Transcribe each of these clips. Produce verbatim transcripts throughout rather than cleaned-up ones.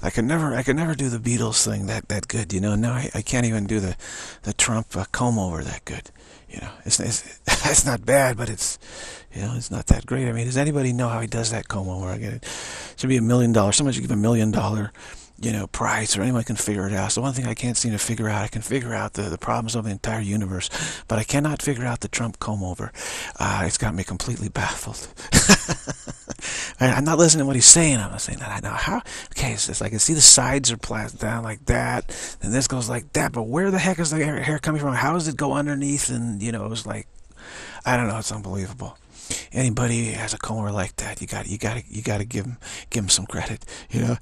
I could never, I could never do the Beatles thing that that good, you know. Now I, I can't even do the the Trump uh, comb over that good, you know. It's, it's it's not bad, but it's, you know, it's not that great. I mean, does anybody know how he does that comb over? I get it. It should be a million dollars. Someone should give a million dollar, you know, prize, or anyone can figure it out. So one thing I can't seem to figure out, I can figure out the, the problems of the entire universe, but I cannot figure out the Trump comb over. Uh, it's got me completely baffled. I'm not listening to what he's saying. I'm not saying that. I know how. Okay, so it's like I see the sides are plastered down like that, and this goes like that. But where the heck is the hair, hair coming from? How does it go underneath? And you know, it was like, I don't know. It's unbelievable. Anybody who has a comb over like that, you got, you got, you got to give him, give him some credit. You know.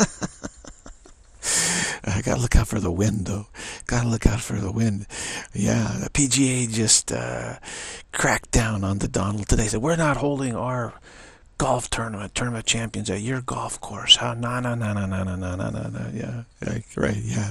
I gotta look out for the wind, though. Gotta look out for the wind. Yeah, the P G A just uh, cracked down on the Donald today. Said we're not holding our golf tournament, tournament champions at your golf course. How? No, no, no, no, no, no, no, no, no, no. Yeah, right, right. Yeah.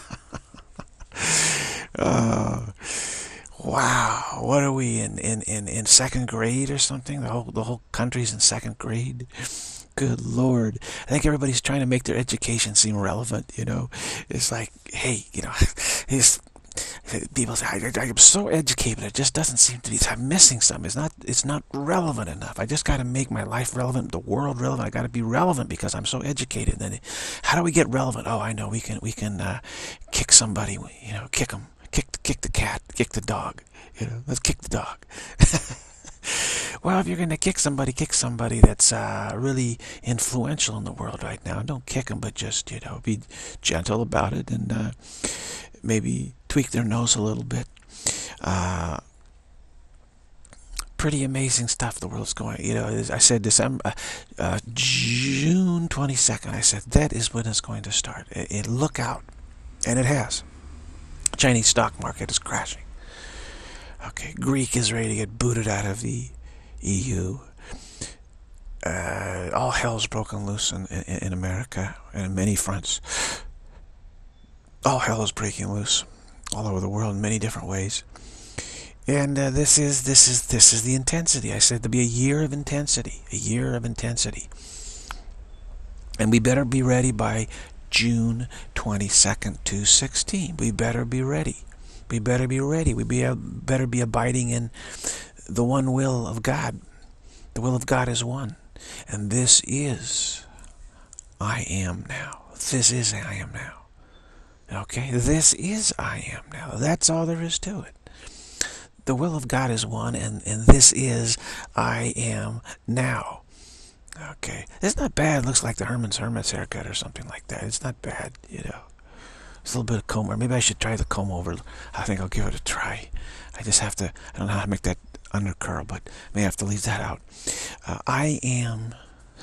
uh, wow. What are we in, in, in, in second grade or something? The whole the whole country's in second grade. Good Lord. I think everybody's trying to make their education seem relevant, you know. It's like, hey, you know, these people say, I, I'm so educated, it just doesn't seem to be, I'm missing something. It's not, it's not relevant enough. I just got to make my life relevant, the world relevant. I got to be relevant because I'm so educated. Then how do we get relevant? Oh, I know, we can, we can uh, kick somebody, you know, kick them, kick, kick the cat, kick the dog, you know, let's kick the dog. Well, if you're going to kick somebody, kick somebody that's uh, really influential in the world right now. Don't kick them, but just, you know, be gentle about it and uh, maybe tweak their nose a little bit. Uh, pretty amazing stuff the world's going. You know, I said December, uh, uh, June twenty-second, I said, that is when it's going to start. It, it, look out. And it has. Chinese stock market is crashing. Okay, Greek is ready to get booted out of the E U. Uh, all hell's broken loose in, in, in America and in many fronts. All hell is breaking loose all over the world in many different ways. And uh, this is this is this is the intensity. I said there'll be a year of intensity, a year of intensity, and we better be ready by June twenty-second to sixteen. We better be ready. We better be ready. We be, uh, better be abiding in the one will of God. The will of God is one. And this is I am now. This is I am now. Okay? This is I am now. That's all there is to it. The will of God is one, and, and this is I am now. Okay? It's not bad. It looks like the Herman's Hermit's haircut or something like that. It's not bad, you know. It's a little bit of comb, or maybe I should try the comb over. I think I'll give it a try. I just have to, I don't know how to make that under curl, but may have to leave that out. Uh, I am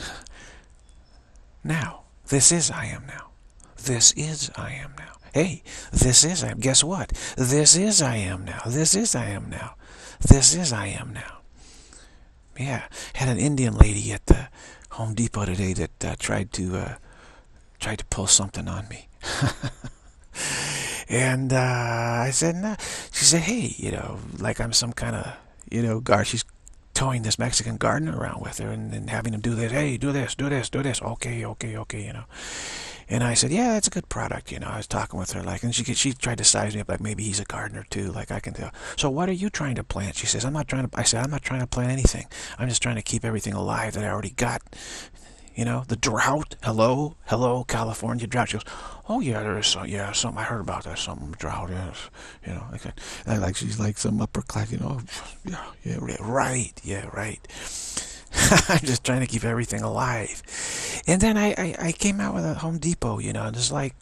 now. This is I am now. This is I am now. Hey, this is I am. Guess what? This is I am now. This is I am now. This is I am now. Yeah, had an Indian lady at the Home Depot today that uh, tried to uh, tried to pull something on me. And uh, I said, nah. She said, hey, you know, like I'm some kind of, you know, guard. She's towing this Mexican gardener around with her and, and having him do this. Hey, do this, do this, do this. Okay, okay, okay, you know. And I said, yeah, that's a good product, you know. I was talking with her, like, and she she tried to size me up, like maybe he's a gardener too, like I can tell. So what are you trying to plant? She says, I'm not trying to, I said, I'm not trying to plant anything. I'm just trying to keep everything alive that I already got. You know, the drought. Hello, hello, California drought. She goes, oh yeah, there is some, yeah, something I heard about that, some drought. Yes, you know, like, and like she's like some upper class. You know, yeah, yeah, right, yeah, right. I'm just trying to keep everything alive. And then I, I, I came out with a Home Depot, you know, and just like,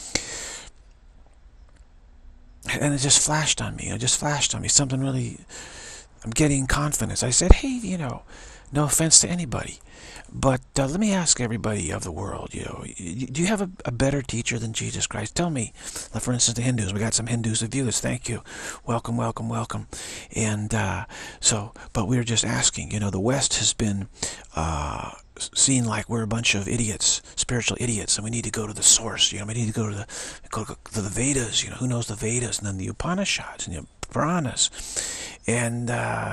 and it just flashed on me. It just flashed on me. Something really, I'm getting confidence. I said, hey, you know, no offense to anybody, but uh, let me ask everybody of the world, you know, do you have a, a better teacher than Jesus Christ? Tell me. For instance, the Hindus. We got some Hindus that view this. Thank you. Welcome, welcome, welcome. And uh, so, but we were just asking, you know, the West has been uh, seen like we're a bunch of idiots, spiritual idiots, and we need to go to the source. You know, we need to go to the go to the Vedas. You know, who knows the Vedas, and then the Upanishads and the Puranas, and uh,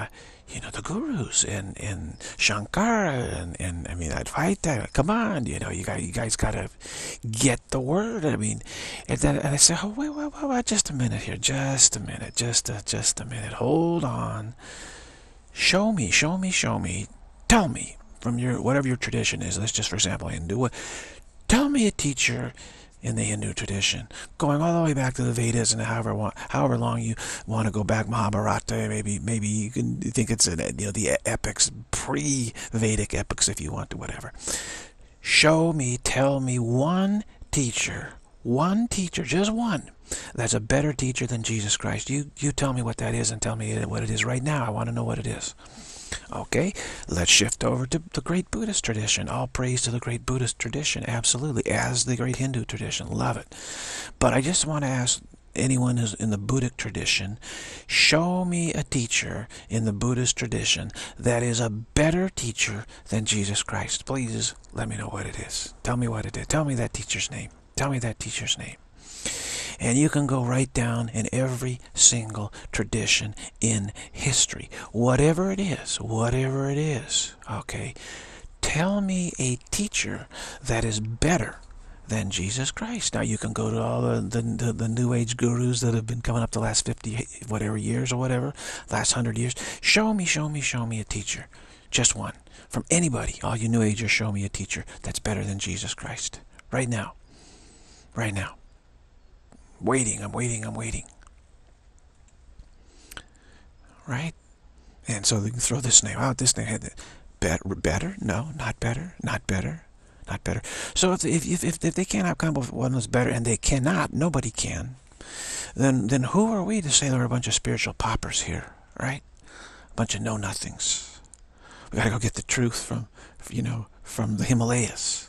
you know, the gurus and, and Shankara and, and I mean, I'd fight that. Come on, you know, you guys, you guys got to get the word. I mean, and then and I said, oh, wait, wait, wait, wait, just a minute here. Just a minute. Just a, just a minute. Hold on. Show me, show me, show me. Tell me from your, whatever your tradition is. Let's just, for example, Hindu. Tell me a teacher in the Hindu tradition, going all the way back to the Vedas and however however long you want to go back, Mahabharata, maybe maybe you can think it's a, you know, the epics, pre-Vedic epics if you want to, whatever. Show me, tell me one teacher, one teacher, just one, that's a better teacher than Jesus Christ. You you tell me what that is and tell me what it is right now. I want to know what it is. Okay, let's shift over to the great Buddhist tradition. All praise to the great Buddhist tradition, absolutely, as the great Hindu tradition. Love it. But I just want to ask anyone who's in the Buddhic tradition, show me a teacher in the Buddhist tradition that is a better teacher than Jesus Christ. Please let me know what it is. Tell me what it is. Tell me that teacher's name. Tell me that teacher's name. And you can go right down in every single tradition in history. Whatever it is, whatever it is, okay, tell me a teacher that is better than Jesus Christ. Now you can go to all the, the, the, the New Age gurus that have been coming up the last fifty, whatever years or whatever, last hundred years. Show me, show me, show me a teacher. Just one. From anybody, all you New Agers, show me a teacher that's better than Jesus Christ. Right now. Right now. Waiting, I'm waiting, I'm waiting. Right? And so they can throw this name out. This name had better, better? No, not better, not better, not better. So if if if, if they can't come up with one that's better, and they cannot, nobody can, then then who are we to say there are a bunch of spiritual paupers here, right? A bunch of know-nothings. We got to go get the truth from, you know, from the Himalayas.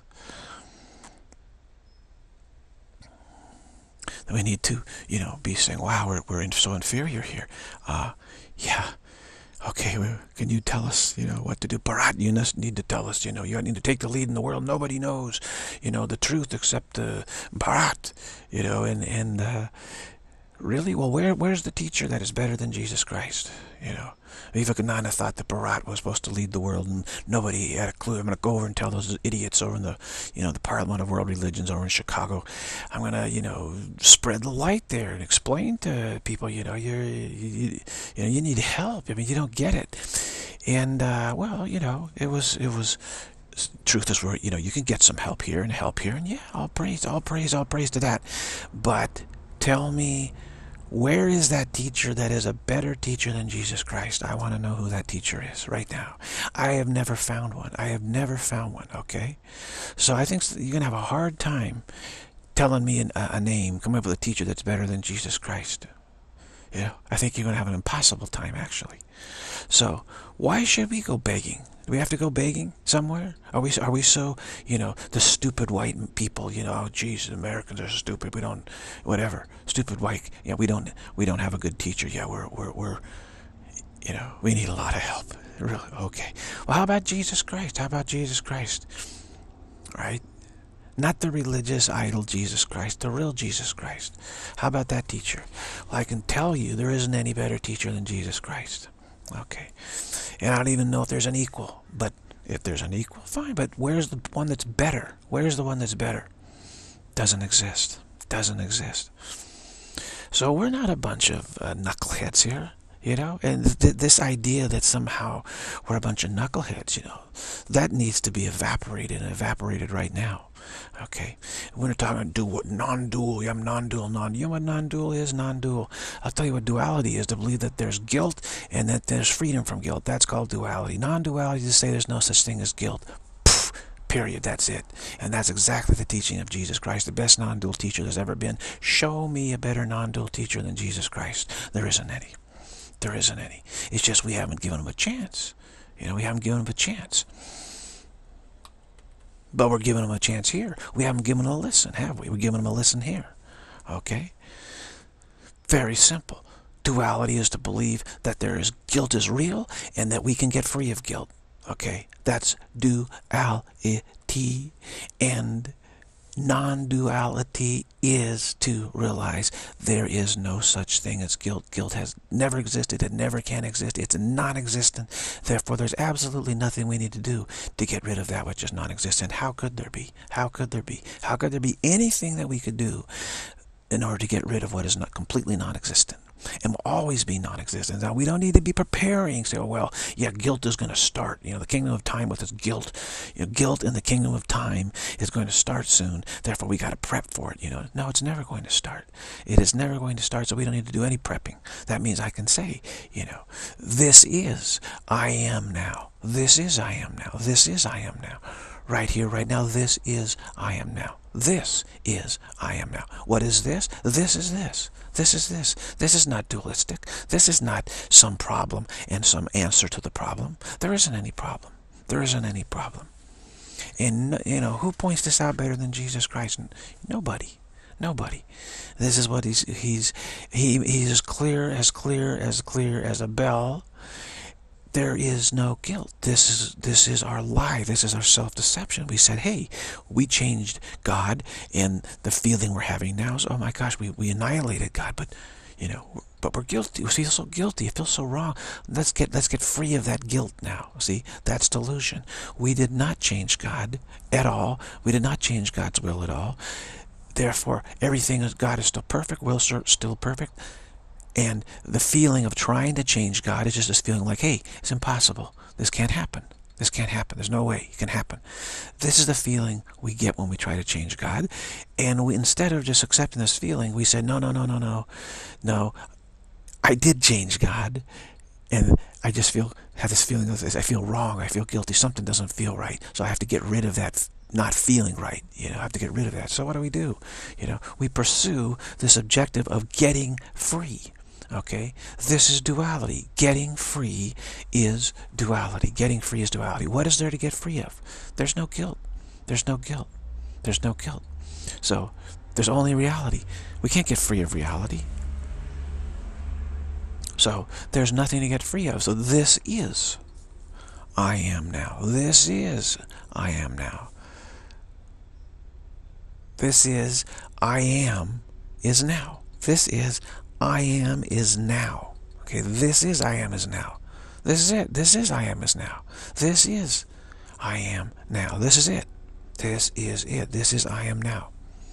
We need to, you know, be saying, wow, we're, we're so inferior here. Uh, yeah, okay, well, can you tell us, you know, what to do? Bharat, you need to tell us, you know, you need to take the lead in the world. Nobody knows, you know, the truth except uh, Bharat, you know, and, and uh, really, well, where where's the teacher that is better tthan Jesus Christ, you know? Vivekananda thought that Bharat was supposed to lead the world, and nobody had a clue. I'm going to go over and tell those idiots over in the, you know, the Parliament of World Religions over in Chicago. I'm going to, you know, spread the light there and explain to people, you know, you're, you, you know, you need help. I mean, you don't get it. And uh, well, you know, it was, it was. Truth is, where, you know, you can get some help here and help here, and yeah, all praise, all praise, all praise to that. But tell me, where is that teacher that is a better teacher than Jesus Christ? I want to know who that teacher is right now. I have never found one. I have never found one, okay? So I think you're going to have a hard time telling me an, a name, coming up with a teacher that's better than Jesus Christ. You know, I think you're going to have an impossible time, actually. So why should we go begging? Do we have to go begging somewhere? Are we are we so, you know, the stupid white people, you know, oh geez, Americans are stupid. We don't, whatever, stupid white. Yeah, we don't we don't have a good teacher. Yeah, we're we're we're, you know, we need a lot of help. Really, okay. Well, how about Jesus Christ? How about Jesus Christ? Right? Not the religious idol Jesus Christ, the real Jesus Christ. How about that teacher? Well, I can tell you there isn't any better teacher than Jesus Christ. Okay. And I don't even know if there's an equal. But if there's an equal, fine. But where's the one that's better? Where's the one that's better? Doesn't exist. Doesn't exist. So we're not a bunch of uh, knuckleheads here. You know, and th this idea that somehow we're a bunch of knuckleheads, you know, that needs to be evaporated and evaporated right now. Okay, we're talking about non-dual. I'm non-dual. Non. You know what non-dual is? Non-dual. I'll tell you what duality is: to believe that there's guilt and that there's freedom from guilt. That's called duality. Non-duality is to say there's no such thing as guilt. Poof, period. That's it. And that's exactly the teaching of Jesus Christ, the best non-dual teacher there's ever been. Show me a better non-dual teacher than Jesus Christ. There isn't any. There isn't any. It's just we haven't given him a chance. You know, we haven't given him a chance. But we're giving him a chance here. We haven't given him a listen, have we? We're giving him a listen here. Okay? Very simple. Duality is to believe that there is guilt is real and that we can get free of guilt. Okay? That's duality. And Non-duality is to realize there is no such thing as guilt. Guilt has never existed. It never can exist. It's non-existent. Therefore, there's absolutely nothing we need to do to get rid of that which is non-existent. How could there be? How could there be? How could there be anything that we could do in order to get rid of what is not completely non-existent? And will always be non-existent. Now, we don't need to be preparing, say, oh, well, yeah, guilt is going to start. You know, the kingdom of time with its guilt. You know, guilt in the kingdom of time is going to start soon. Therefore, we got to prep for it. You know, no, it's never going to start. It is never going to start, so we don't need to do any prepping. That means I can say, you know, this is I am now. This is I am now. This is I am now. Right here, right now, this is I am now. This is I am now. What is this? This is this. This is this. This is not dualistic. This is not some problem and some answer to the problem. There isn't any problem. There isn't any problem. And, you know, who points this out better than Jesus Christ? Nobody. Nobody. This is what he's, he's, he, he's as clear, as clear, as clear as a bell. There is no guilt. This is this is our lie. This is our self-deception. We said, hey, we changed God, and the feeling we're having now is, oh my gosh, we, we annihilated God, but you know, but we're guilty. We feel so guilty. It feels so wrong. Let's get let's get free of that guilt now. See, that's delusion. We did not change God at all. We did not change God's will at all. Therefore, everything is God is still perfect. Will still perfect. And the feeling of trying to change God is just this feeling like, hey, it's impossible. This can't happen. This can't happen. There's no way it can happen. This is the feeling we get when we try to change God. And we, instead of just accepting this feeling, we said, no, no, no, no, no. No, I did change God. And I just feel, have this feeling of this. I feel wrong. I feel guilty. Something doesn't feel right. So I have to get rid of that not feeling right. You know, I have to get rid of that. So what do we do? You know, we pursue this objective of getting free. Okay, this is duality. Getting free is duality. Getting free is duality. What is there to get free of? There's no guilt. There's no guilt. There's no guilt. So there's only reality. We can't get free of reality. So there's nothing to get free of. So this is I am now. This is I am now. This is I am is now. This is I am is now. Okay, this is I am is now. This is it. This is I am is now. This is I am now. This is it. This is it. This is I am now.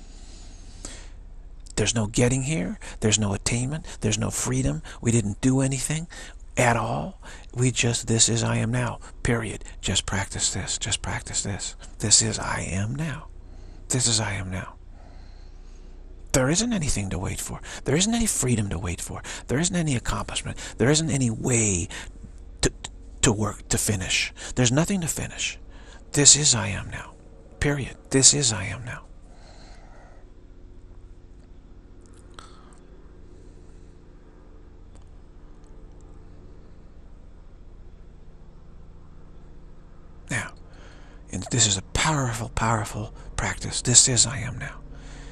There's no getting here. There's no attainment. There's no freedom. We didn't do anything at all. We just, this is I am now. Period. Just practice this. Just practice this. This is I am now. This is I am now. There isn't anything to wait for. There isn't any freedom to wait for. There isn't any accomplishment. There isn't any way to, to work, to finish. There's nothing to finish. This is I am now. Period. This is I am now. Now, and this is a powerful, powerful practice. This is I am now.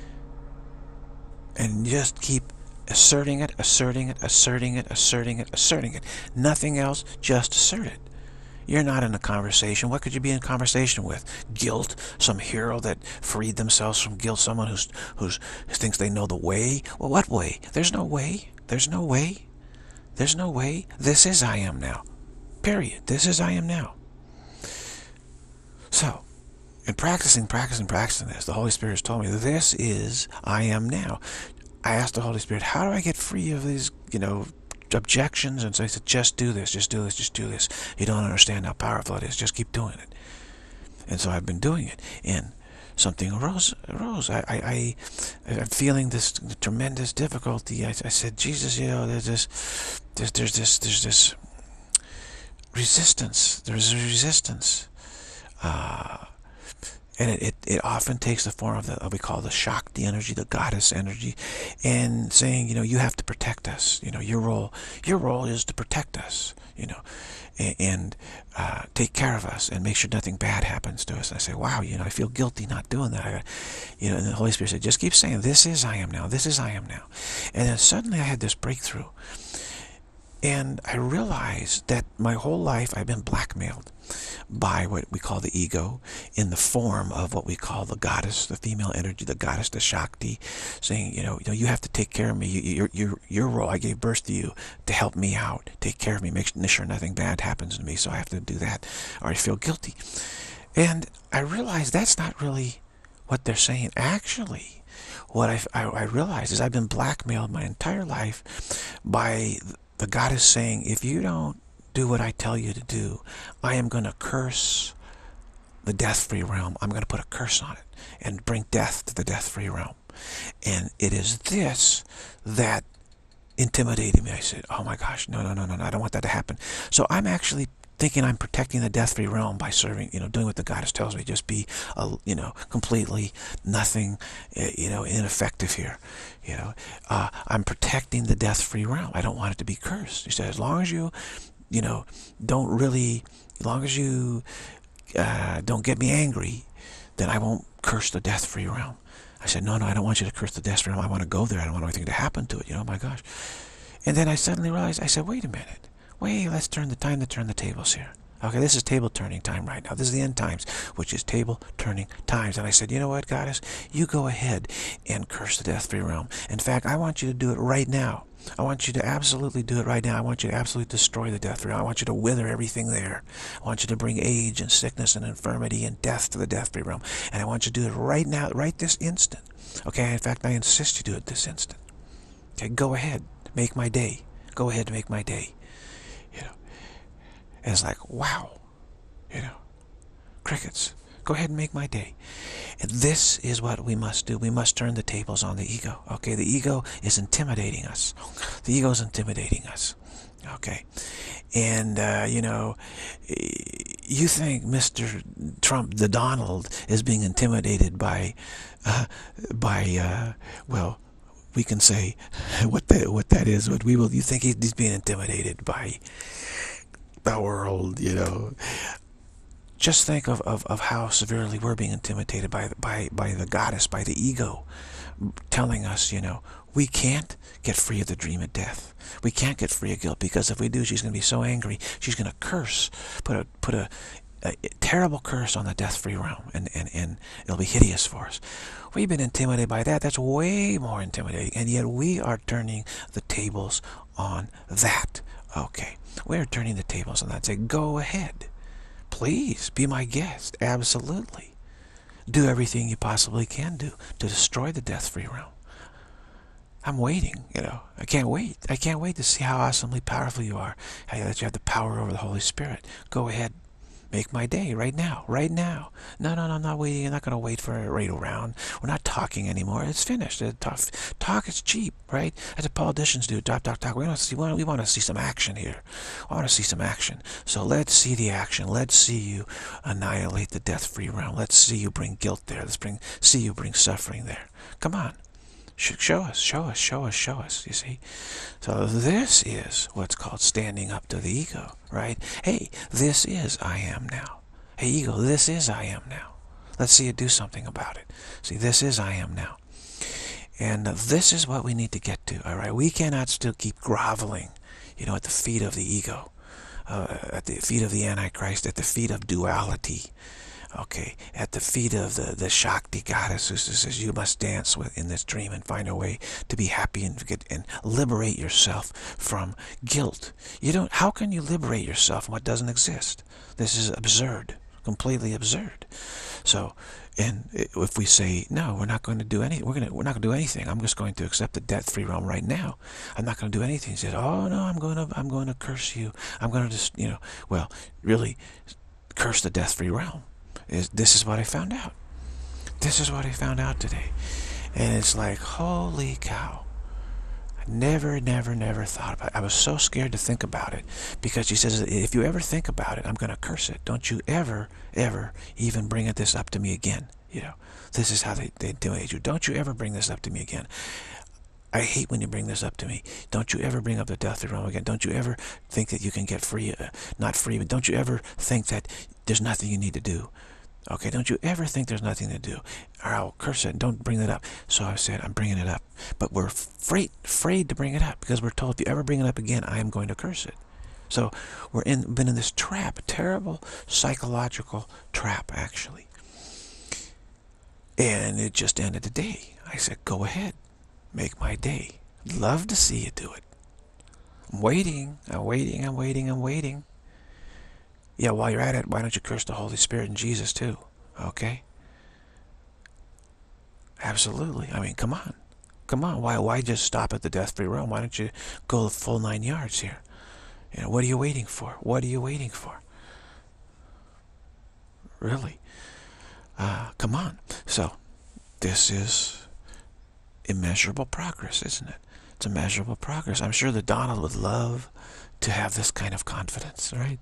And just keep asserting it, asserting it, asserting it, asserting it, asserting it. Nothing else, just assert it. You're not in a conversation. What could you be in conversation with? Guilt? Some hero that freed themselves from guilt? Someone who's, who's, who thinks they know the way? Well, what way? There's no way. There's no way. There's no way. This is I am now. Period. This is I am now. So, in practicing, practicing, practicing this, the Holy Spirit has told me, this is I am now. I asked the Holy Spirit, how do I get free of these, you know, objections? And so he said, just do this, just do this, just do this. You don't understand how powerful it is. Just keep doing it. And so I've been doing it. And something arose. arose. I, I, I, I'm feeling this tremendous difficulty. I, I said, Jesus, you know, there's this, there's, there's this, there's this resistance. There's a resistance. Uh, and it, it, it often takes the form of the, what we call the Shakti energy, the goddess energy, and saying, you know, you have to protect us. You know, your role, your role is to protect us, you know, and, and uh, take care of us and make sure nothing bad happens to us. And I say, wow, you know, I feel guilty not doing that. I got, you know, and the Holy Spirit said, just keep saying, this is I am now, this is I am now. And then suddenly I had this breakthrough. And I realized that my whole life I've been blackmailed by what we call the ego in the form of what we call the goddess, the female energy, the goddess, the Shakti, saying, you know, you know, you have to take care of me. You, your, your, your role, I gave birth to you to help me out, take care of me, make sure nothing bad happens to me, so I have to do that or I feel guilty. And I realized that's not really what they're saying. Actually, what I, I, I realized is I've been blackmailed my entire life by the goddess saying, if you don't do what I tell you to do, I am going to curse the death-free realm. I'm going to put a curse on it and bring death to the death-free realm. And it is this that intimidated me. I said, oh my gosh, no, no, no, no, no, I don't want that to happen. So I'm actually thinking I'm protecting the death-free realm by serving, you know, doing what the goddess tells me, just be, a, you know, completely nothing, you know, ineffective here. You know, uh, I'm protecting the death-free realm. I don't want it to be cursed. He said, as long as you, you know, don't really, as long as you uh, don't get me angry, then I won't curse the death-free realm. I said, no, no, I don't want you to curse the death-free realm. I want to go there. I don't want anything to happen to it. You know, my gosh. And then I suddenly realized, I said, wait a minute. Wait, let's turn the time to turn the tables here. Okay, this is table turning time right now. This is the end times, which is table turning times. And I said, you know what, goddess? You go ahead and curse the death-free realm. In fact, I want you to do it right now. I want you to absolutely do it right now. I want you to absolutely destroy the death-free realm. I want you to wither everything there. I want you to bring age and sickness and infirmity and death to the death-free realm. And I want you to do it right now, right this instant. Okay, in fact, I insist you do it this instant. Okay, go ahead. Make my day. Go ahead and make my day. You know, and it's like, wow, you know, crickets. Go ahead and make my day. And this is what we must do. We must turn the tables on the ego. Okay, the ego is intimidating us. The ego is intimidating us. Okay, and uh, you know, you think Mister Trump, the Donald, is being intimidated by, uh, by, uh, well, we can say what that what that is. What we will. You think he's being intimidated by the world? You know. Just think of, of, of how severely we're being intimidated by, by, by the goddess, by the ego, telling us, you know, we can't get free of the dream of death. We can't get free of guilt, because if we do, she's going to be so angry. She's going to curse, put a put a, a terrible curse on the death-free realm, and, and, and it'll be hideous for us. We've been intimidated by that. That's way more intimidating, and yet we are turning the tables on that. Okay, we're turning the tables on that. Say, go ahead. Please, be my guest. Absolutely. Do everything you possibly can do to destroy the death-free realm. I'm waiting, you know. I can't wait. I can't wait to see how awesomely powerful you are. How that you have the power over the Holy Spirit. Go ahead. Make my day right now. Right now. No, no, no, I'm not waiting. I'm not going to wait for a right around. We're not talking anymore. It's finished. Talk, talk is cheap, right? That's what politicians do. Talk, talk, talk. We want to see, we want to see some action here. I want to see some action. So let's see the action. Let's see you annihilate the death-free realm. Let's see you bring guilt there. Let's bring, see you bring suffering there. Come on. Show us, show us, show us, show us, you see. So this is what's called standing up to the ego, right? Hey, this is I am now. Hey, ego, this is I am now. Let's see you do something about it. See, this is I am now. And uh, this is what we need to get to, all right? We cannot still keep groveling, you know, at the feet of the ego, uh, at the feet of the Antichrist, at the feet of duality. Okay, at the feet of the, the Shakti goddess who says you must dance with in this dream and find a way to be happy and get and liberate yourself from guilt. You don't. How can you liberate yourself from what doesn't exist? This is absurd, completely absurd. So, and if we say no, we're not going to do any, we're gonna we're not going to do anything. I'm just going to accept the death-free realm right now. I'm not going to do anything. He said, oh no, I'm going to I'm going to curse you. I'm going to just you know, well, really, curse the death-free realm. Is this is what I found out. This is what I found out today. And it's like, holy cow. I never, never, never thought about it. I was so scared to think about it, because she says, if you ever think about it, I'm going to curse it. Don't you ever, ever even bring this up to me again. You know, this is how they, they intimidate you. Don't you ever bring this up to me again. I hate when you bring this up to me. Don't you ever bring up the death realm again. Don't you ever think that you can get free, uh, not free, but don't you ever think that there's nothing you need to do. Okay, don't you ever think there's nothing to do. Or I'll curse it, don't bring that up. So I said, I'm bringing it up. But we're afraid, afraid to bring it up because we're told if you ever bring it up again, I am going to curse it. So we're in, been in this trap, a terrible psychological trap, actually. And it just ended the day. I said, go ahead, make my day. Love to see you do it. I'm waiting, I'm waiting, I'm waiting, I'm waiting. Yeah, while you're at it, why don't you curse the Holy Spirit and Jesus too? Okay? Absolutely. I mean, come on. Come on. Why why just stop at the death-free realm? Why don't you go the full nine yards here? You know, what are you waiting for? What are you waiting for? Really? Uh, come on. So, this is immeasurable progress, isn't it? It's immeasurable progress. I'm sure that Donald would love to have this kind of confidence, right?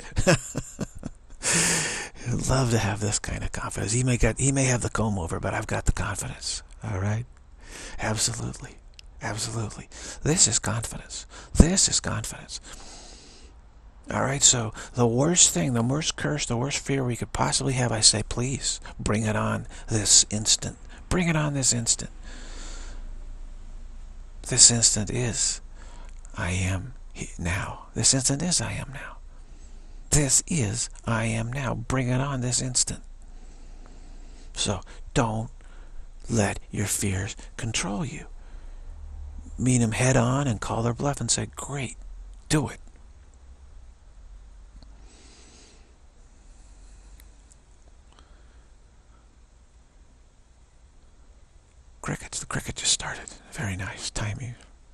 He'd love to have this kind of confidence. He may get, he may have the comb over, but I've got the confidence. All right? Absolutely. Absolutely. This is confidence. This is confidence. All right, so the worst thing, the worst curse, the worst fear we could possibly have, I say, please, bring it on this instant. Bring it on this instant. This instant is I am now. This instant is I am now. This is I am now. Bring it on this instant. So don't let your fears control you. Meet them head on and call their bluff and say, great, do it. Crickets, the cricket just started. Very nice timing.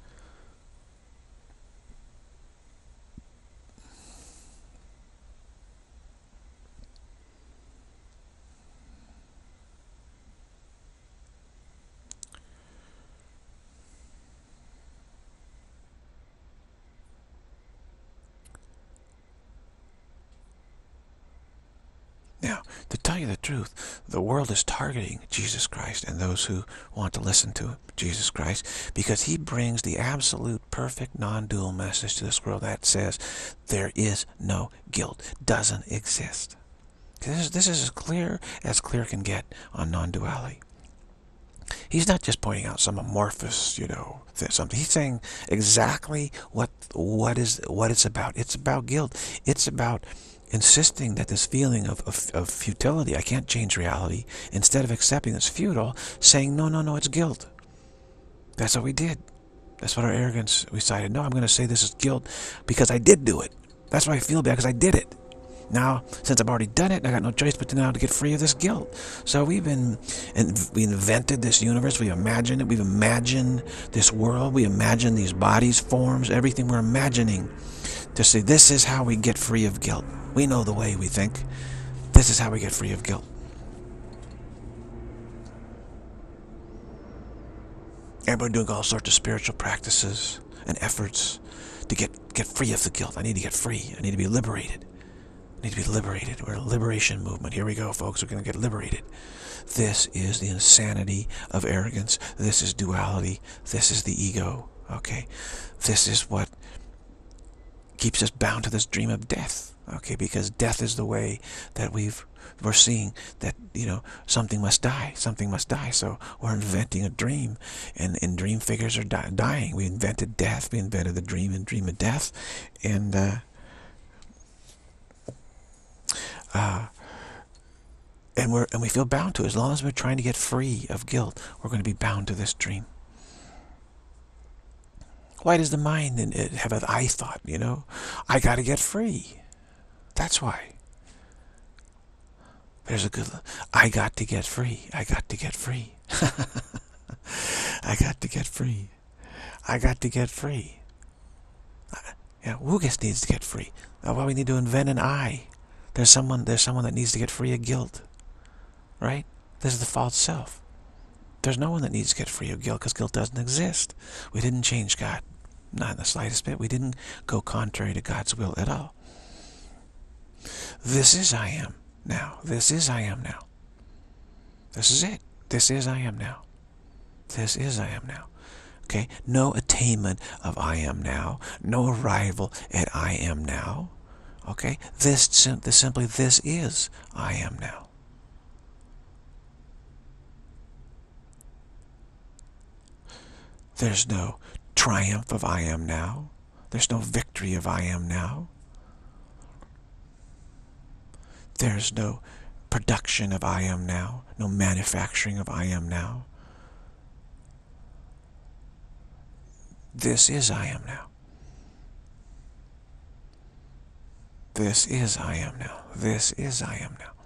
Now, to tell you the truth, the world is targeting Jesus Christ and those who want to listen to Jesus Christ because he brings the absolute perfect non-dual message to this world that says there is no guilt, doesn't exist. This is, this is as clear as clear can get on non-duality. He's not just pointing out some amorphous, you know, something. He's saying exactly what what is what it's about. It's about guilt. It's about insisting that this feeling of, of, of futility, I can't change reality, instead of accepting it's futile, saying, no, no, no, it's guilt. That's what we did. That's what our arrogance, we decided, no, I'm going to say this is guilt because I did do it. That's why I feel bad, because I did it. Now, since I've already done it, I got no choice but to now to get free of this guilt. So we've been, and we invented this universe, we imagined it, we've imagined this world, we imagine these bodies, forms, everything we're imagining to say this is how we get free of guilt. We know the way, we think. This is how we get free of guilt. And we're doing all sorts of spiritual practices and efforts to get, get free of the guilt. I need to get free. I need to be liberated. I need to be liberated. We're a liberation movement. Here we go, folks. We're going to get liberated. This is the insanity of arrogance. This is duality. This is the ego. Okay? This is what keeps us bound to this dream of death. Okay, because death is the way that we've we're seeing that, you know, something must die, something must die. So we're inventing a dream, and, and dream figures are di dying. We invented death. We invented the dream and dream of death, and uh, uh, and we're and we feel bound to it. As long as we're trying to get free of guilt, we're going to be bound to this dream. Why does the mind have an I thought? You know, I got to get free. That's why. There's a good, I got to get free. I got to get free. I got to get free. I got to get free. Yeah, who gets needs to get free? Well, we need to invent an I. There's someone, there's someone that needs to get free of guilt. Right? This is the false self. There's no one that needs to get free of guilt because guilt doesn't exist. We didn't change God. Not in the slightest bit. We didn't go contrary to God's will at all. This is I am now. This is I am now. This is it. This is I am now. This is I am now. Okay? No attainment of I am now. No arrival at I am now. Okay? This, this simply, this is I am now. There's no triumph of I am now. There's no victory of I am now. There's no production of I am now. No manufacturing of I am now. This is I am now. This is I am now. This is I am now.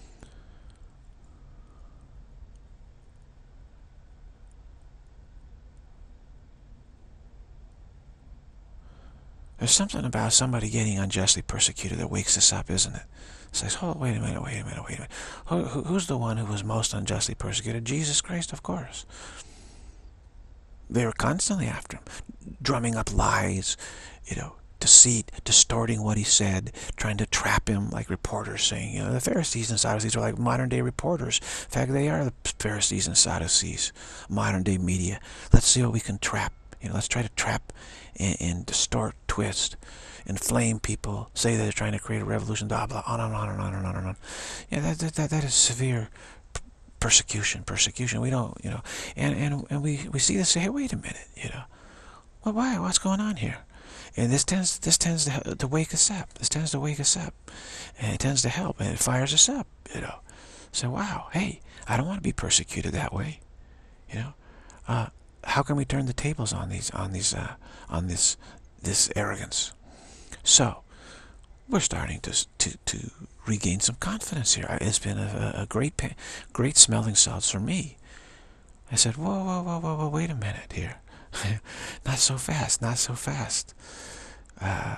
There's something about somebody getting unjustly persecuted that wakes us up, isn't it? It says, oh, wait a minute, wait a minute, wait a minute. Who, who, who's the one who was most unjustly persecuted? Jesus Christ, of course. They were constantly after him, drumming up lies, you know, deceit, distorting what he said, trying to trap him, like reporters saying, you know, the Pharisees and Sadducees are like modern-day reporters. In fact, they are the Pharisees and Sadducees, modern-day media. Let's see what we can trap. You know, let's try to trap and, and distort, twist, inflame people, say that they're trying to create a revolution, blah, blah, on and on and on and on and on. Yeah, that, that, that, that is severe persecution, persecution. We don't, you know, and, and, and we, we see this, say, hey, wait a minute, you know, well, why, what's going on here? And this tends, this tends to, to wake us up. This tends to wake us up, and it tends to help, and it fires us up, you know. So, wow, hey, I don't want to be persecuted that way, you know. Uh, how can we turn the tables on these, on these, uh, on this, this arrogance? So, we're starting to to to regain some confidence here. It's been a, a great, great smelling salts for me. I said, whoa, whoa, whoa, whoa, whoa, wait a minute here. Not so fast, not so fast. Uh,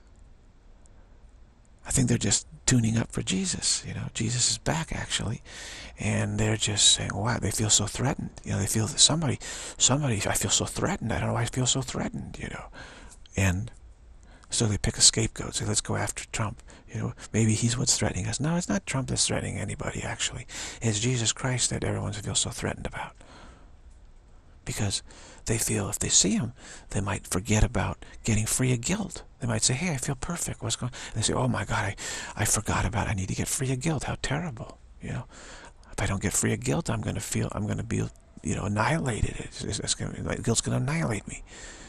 I think they're just tuning up for Jesus. You know, Jesus is back, actually. And they're just saying, wow, they feel so threatened. You know, they feel that somebody, somebody, I feel so threatened. I don't know why I feel so threatened, you know. And so they pick a scapegoat, say, let's go after Trump. You know, maybe he's what's threatening us. No, it's not Trump that's threatening anybody, actually. It's Jesus Christ that everyone feels so threatened about. Because they feel if they see him, they might forget about getting free of guilt. They might say, hey, I feel perfect. What's going on? And they say, oh my God, I, I forgot about it. I need to get free of guilt. How terrible. You know, if I don't get free of guilt, I'm going to feel, I'm going to be, you know, annihilated. It's, it's, it's gonna, like, guilt's going to annihilate me.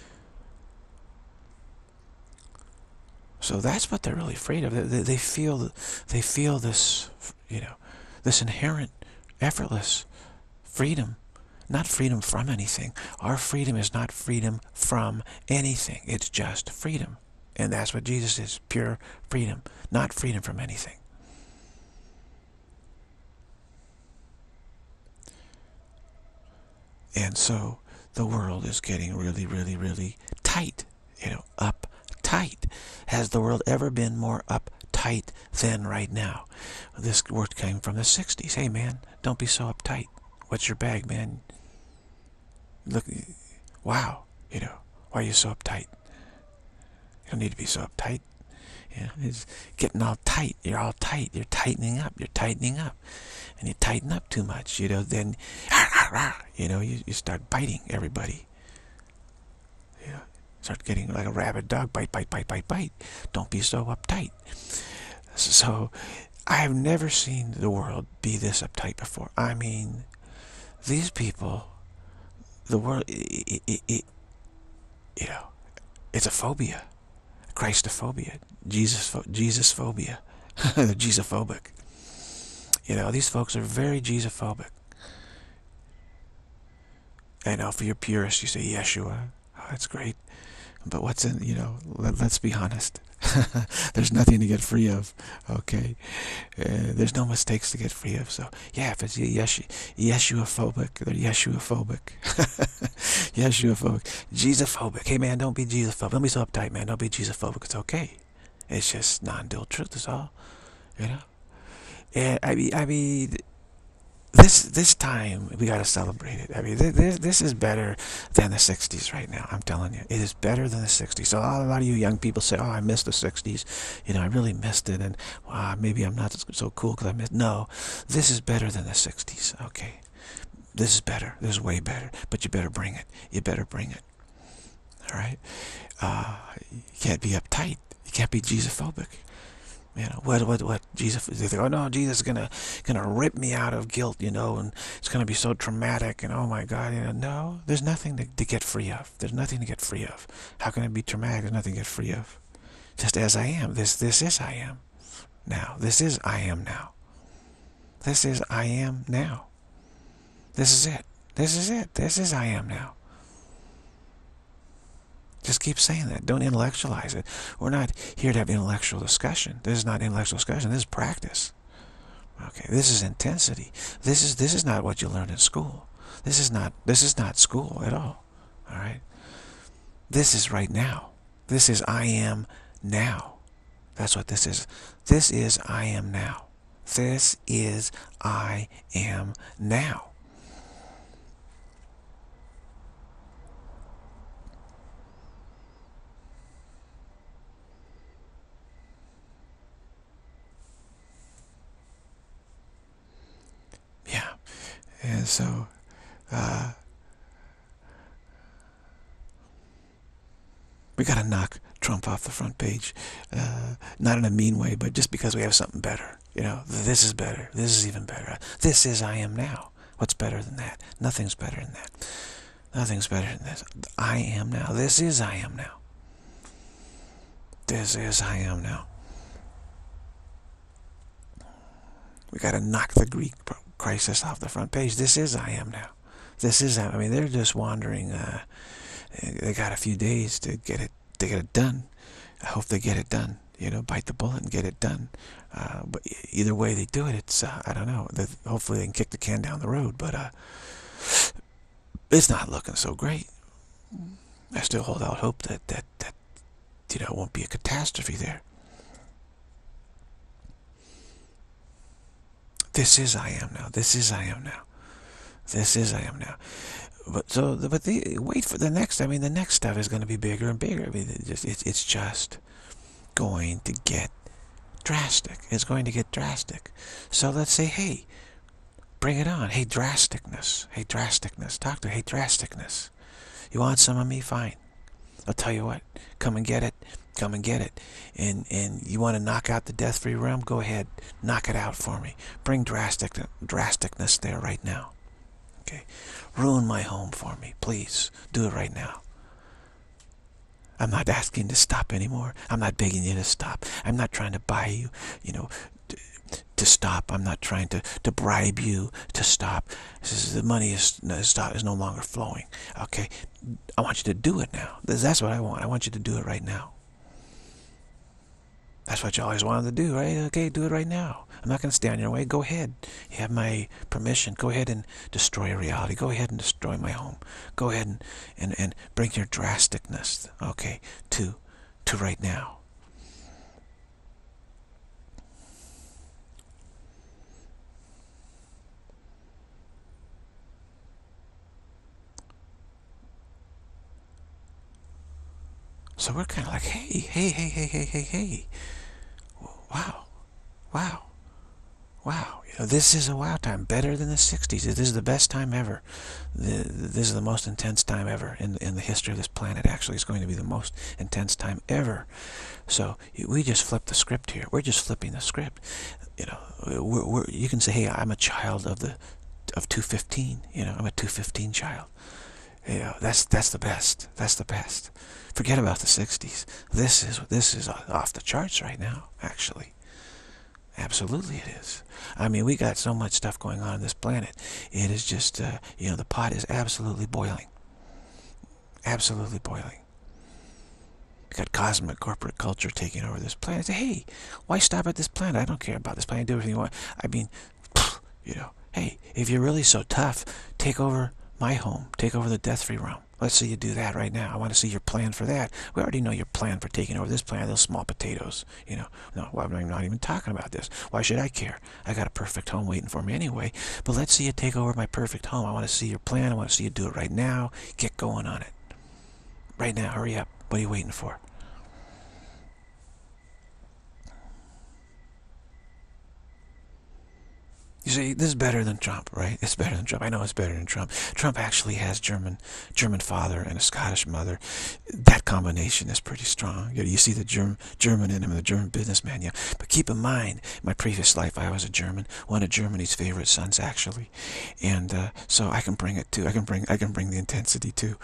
So that's what they're really afraid of. They, they feel, they feel this, you know, this inherent, effortless freedom. Not freedom from anything. Our freedom is not freedom from anything. It's just freedom. And that's what Jesus is, pure freedom. Not freedom from anything. And so the world is getting really, really, really tight. You know, uptight. Has the world ever been more uptight than right now? This word came from the sixties. Hey man, don't be so uptight. What's your bag, man? Look, wow, you know, why are you so uptight? You don't need to be so uptight. You know, it's getting all tight. You're all tight. You're tightening up. You're tightening up. And you tighten up too much, you know, then, you know, you, you start biting everybody. You know, start getting like a rabid dog. Bite, bite, bite, bite, bite. Don't be so uptight. So, I have never seen the world be this uptight before. I mean, these people... The world, it, it, it, you know, it's a phobia, Christophobia, Jesus, Jesus phobia, they're Jesusophobic. You know, these folks are very Jesusophobic. I know for your purists, you say Yeshua. Oh, that's great. But what's in, you know, let, let's be honest. There's nothing to get free of, okay? Uh, there's no mistakes to get free of. So, yeah, if it's Yeshu, Yeshua-phobic, they're Yeshua-phobic. Yeshua-phobic. Jesus-phobic. Hey, man, don't be Jesus-phobic. Don't be so uptight, man. Don't be Jesus-phobic. It's okay. It's just non-dual truth is all, you know? And, I mean, I mean... This this time we got to celebrate it. I mean, this this is better than the sixties right now. I'm telling you, it is better than the sixties. So a lot of you young people say, "Oh, I missed the sixties. You know, I really missed it, and wow, maybe I'm not so cool because I missed." No, this is better than the sixties. Okay, this is better. This is way better. But you better bring it. You better bring it. All right. Uh, you can't be uptight. You can't be Jesusophobic. You know, what, what, what, Jesus, they think, oh no, Jesus is gonna, gonna rip me out of guilt, you know, and it's gonna be so traumatic, and oh my God, you know, no, there's nothing to, to get free of. There's nothing to get free of. How can it be traumatic? There's nothing to get free of. Just as I am. This, this is I am now. This is I am now. This is I am now. This is it. This is it. This is I am now. Just keep saying that. Don't intellectualize it. We're not here to have intellectual discussion. This is not intellectual discussion. This is practice. Okay, this is intensity. This is this is not what you learned in school. This is not this is not school at all. All right. This is right now. This is I am now. That's what this is. This is I am now. This is I am now. Yeah. And so, uh, we got to knock Trump off the front page. Uh, not in a mean way, but just because we have something better. You know, this is better. This is even better. This is I am now. What's better than that? Nothing's better than that. Nothing's better than this. I am now. This is I am now. This is I am now. We got to knock the Greek crisis off the front page. This is I am now. This is, I mean, they're just wandering. Uh, they got a few days to get it, to get it done. I hope they get it done. You know, bite the bullet and get it done. Uh, but either way they do it, it's, uh, I don't know. Hopefully they can kick the can down the road. But uh, it's not looking so great. I still hold out hope that, that, that, you know, it won't be a catastrophe there. This is I am now. This is I am now. This is I am now. But so, but the wait for the next. I mean, the next stuff is going to be bigger and bigger. I mean, it just, it's it's just going to get drastic. It's going to get drastic. So let's say, hey, bring it on. Hey, drasticness. Hey, drasticness. Talk to. Hey, drasticness. You want some of me? Fine. I'll tell you what. Come and get it. Come and get it. And and you want to knock out the death-free realm? Go ahead. Knock it out for me. Bring drastic drasticness there right now. Okay. Ruin my home for me. Please. Do it right now. I'm not asking to stop anymore. I'm not begging you to stop. I'm not trying to buy you, you know, to, to stop. I'm not trying to, to bribe you to stop. This is, the money is, is no longer flowing. Okay. I want you to do it now. That's what I want. I want you to do it right now. That's what you always wanted to do, right? Okay, do it right now. I'm not going to stand in your way. Go ahead. You have my permission. Go ahead and destroy reality. Go ahead and destroy my home. Go ahead and, and, and bring your drasticness, okay, to, to right now. So we're kind of like, hey, hey, hey, hey, hey, hey, hey. Wow, wow, wow. You know, this is a wow time, better than the sixties. This is the best time ever. The, this is the most intense time ever in, in the history of this planet. Actually, it's going to be the most intense time ever. So we just flipped the script here. We're just flipping the script. You know, we're, we're, you can say, hey, I'm a child of the of two fifteen. You know, I'm a two fifteen child. You know, that's that's the best. That's the best. Forget about the sixties. This is this is off the charts right now, actually. Absolutely it is. I mean, we got so much stuff going on on this planet. It is just, uh, you know, the pot is absolutely boiling. Absolutely boiling. We got cosmic corporate culture taking over this planet. Say, hey, why stop at this planet? I don't care about this planet. Do everything you want. I mean, you know, hey, if you're really so tough, take over my home. Take over the death-free realm. Let's see you do that right now. I want to see your plan for that. We already know your plan for taking over this planet, those small potatoes. You know, no, well, I'm not even talking about this. Why should I care? I got a perfect home waiting for me anyway. But let's see you take over my perfect home. I want to see your plan. I want to see you do it right now. Get going on it. Right now. Hurry up. What are you waiting for? You see, this is better than Trump, right? It's better than Trump. I know it's better than Trump. Trump actually has German German father and a Scottish mother. That combination is pretty strong. You, you see the German German in him, the German businessman. Yeah. But keep in mind, in my previous life, I was a German, one of Germany's favorite sons, actually, and uh, so I can bring it too. I can bring I can bring the intensity too.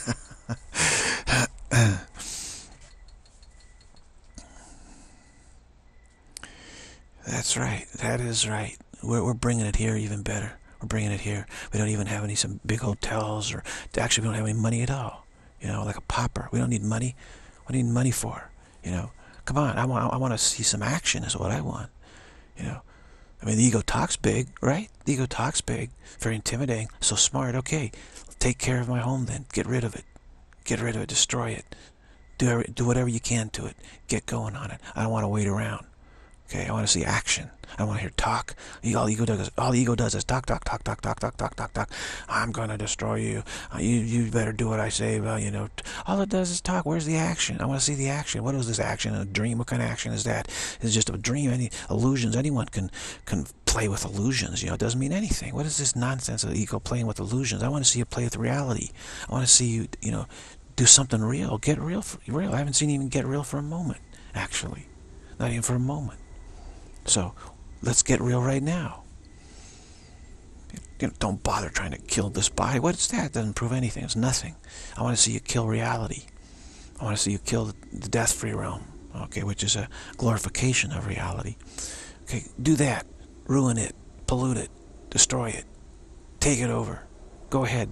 That's right. That is right. We're, we're bringing it here even better. We're bringing it here. We don't even have any some big hotels, or actually we don't have any money at all. You know, like a pauper. We don't need money. What do you need money for? You know, come on. I want. I want to see some action. Is what I want. You know, I mean, the ego talks big, right? The ego talks big. Very intimidating. So smart. Okay, take care of my home then. Get rid of it. Get rid of it. Destroy it. Do every, do whatever you can to it. Get going on it. I don't want to wait around. Okay, I want to see action. I don't want to hear talk. All ego does, all ego does is talk, talk, talk, talk, talk, talk, talk, talk, talk. I'm gonna destroy you. Uh, you, you better do what I say. Well, you know, all it does is talk. Where's the action? I want to see the action. What is this action? A dream? What kind of action is that? It's just a dream. Any illusions? Anyone can can play with illusions. You know, it doesn't mean anything. What is this nonsense of ego playing with illusions? I want to see you play with reality. I want to see you, you know, do something real. Get real. For, real. I haven't seen you even get real for a moment. Actually, not even for a moment. So, let's get real right now. You know, don't bother trying to kill this body. What is that? It doesn't prove anything. It's nothing. I want to see you kill reality. I want to see you kill the death-free realm, okay, which is a glorification of reality. Okay, do that. Ruin it. Pollute it. Destroy it. Take it over. Go ahead.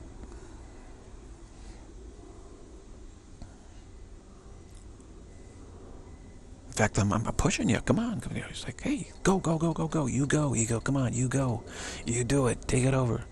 In fact, I'm, I'm pushing you. Come on. Come on. It's like, hey, go, go, go, go, go. You go, ego. Come on, you go. You do it. Take it over.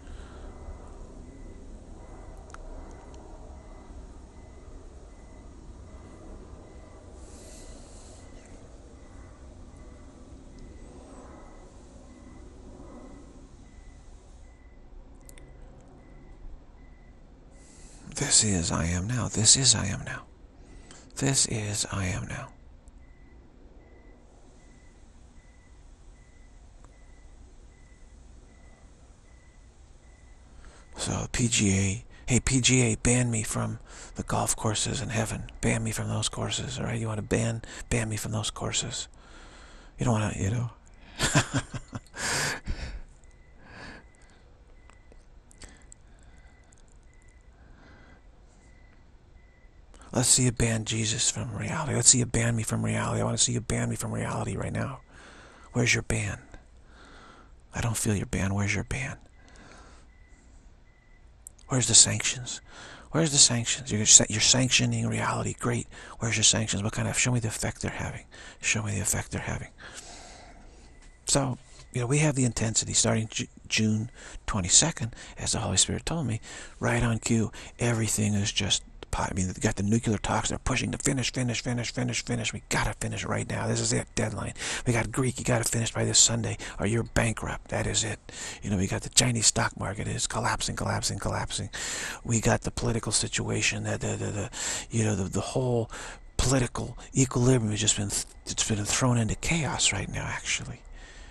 This is I am now. This is I am now. This is I am now. So P G A, hey P G A, ban me from the golf courses in heaven. Ban me from those courses, all right? You want to ban, ban me from those courses. You don't want to, you know. Let's see you ban Jesus from reality. Let's see you ban me from reality. I want to see you ban me from reality right now. Where's your ban? I don't feel your ban. Where's your ban? Where's the sanctions? Where's the sanctions? You're, you're sanctioning reality. Great. Where's your sanctions? What kind of... Show me the effect they're having. Show me the effect they're having. So, you know, we have the intensity starting June twenty-second, as the Holy Spirit told me, right on cue. Everything is just... I mean, they got the nuclear talks. They're pushing to finish, finish, finish, finish, finish. We gotta finish right now. This is it. Deadline. We got Greek. You gotta finish by this Sunday, or you're bankrupt. That is it. You know, we got the Chinese stock market is collapsing, collapsing, collapsing. We got the political situation. The, the, the, the you know, the the whole political equilibrium has just been it's been thrown into chaos right now. Actually.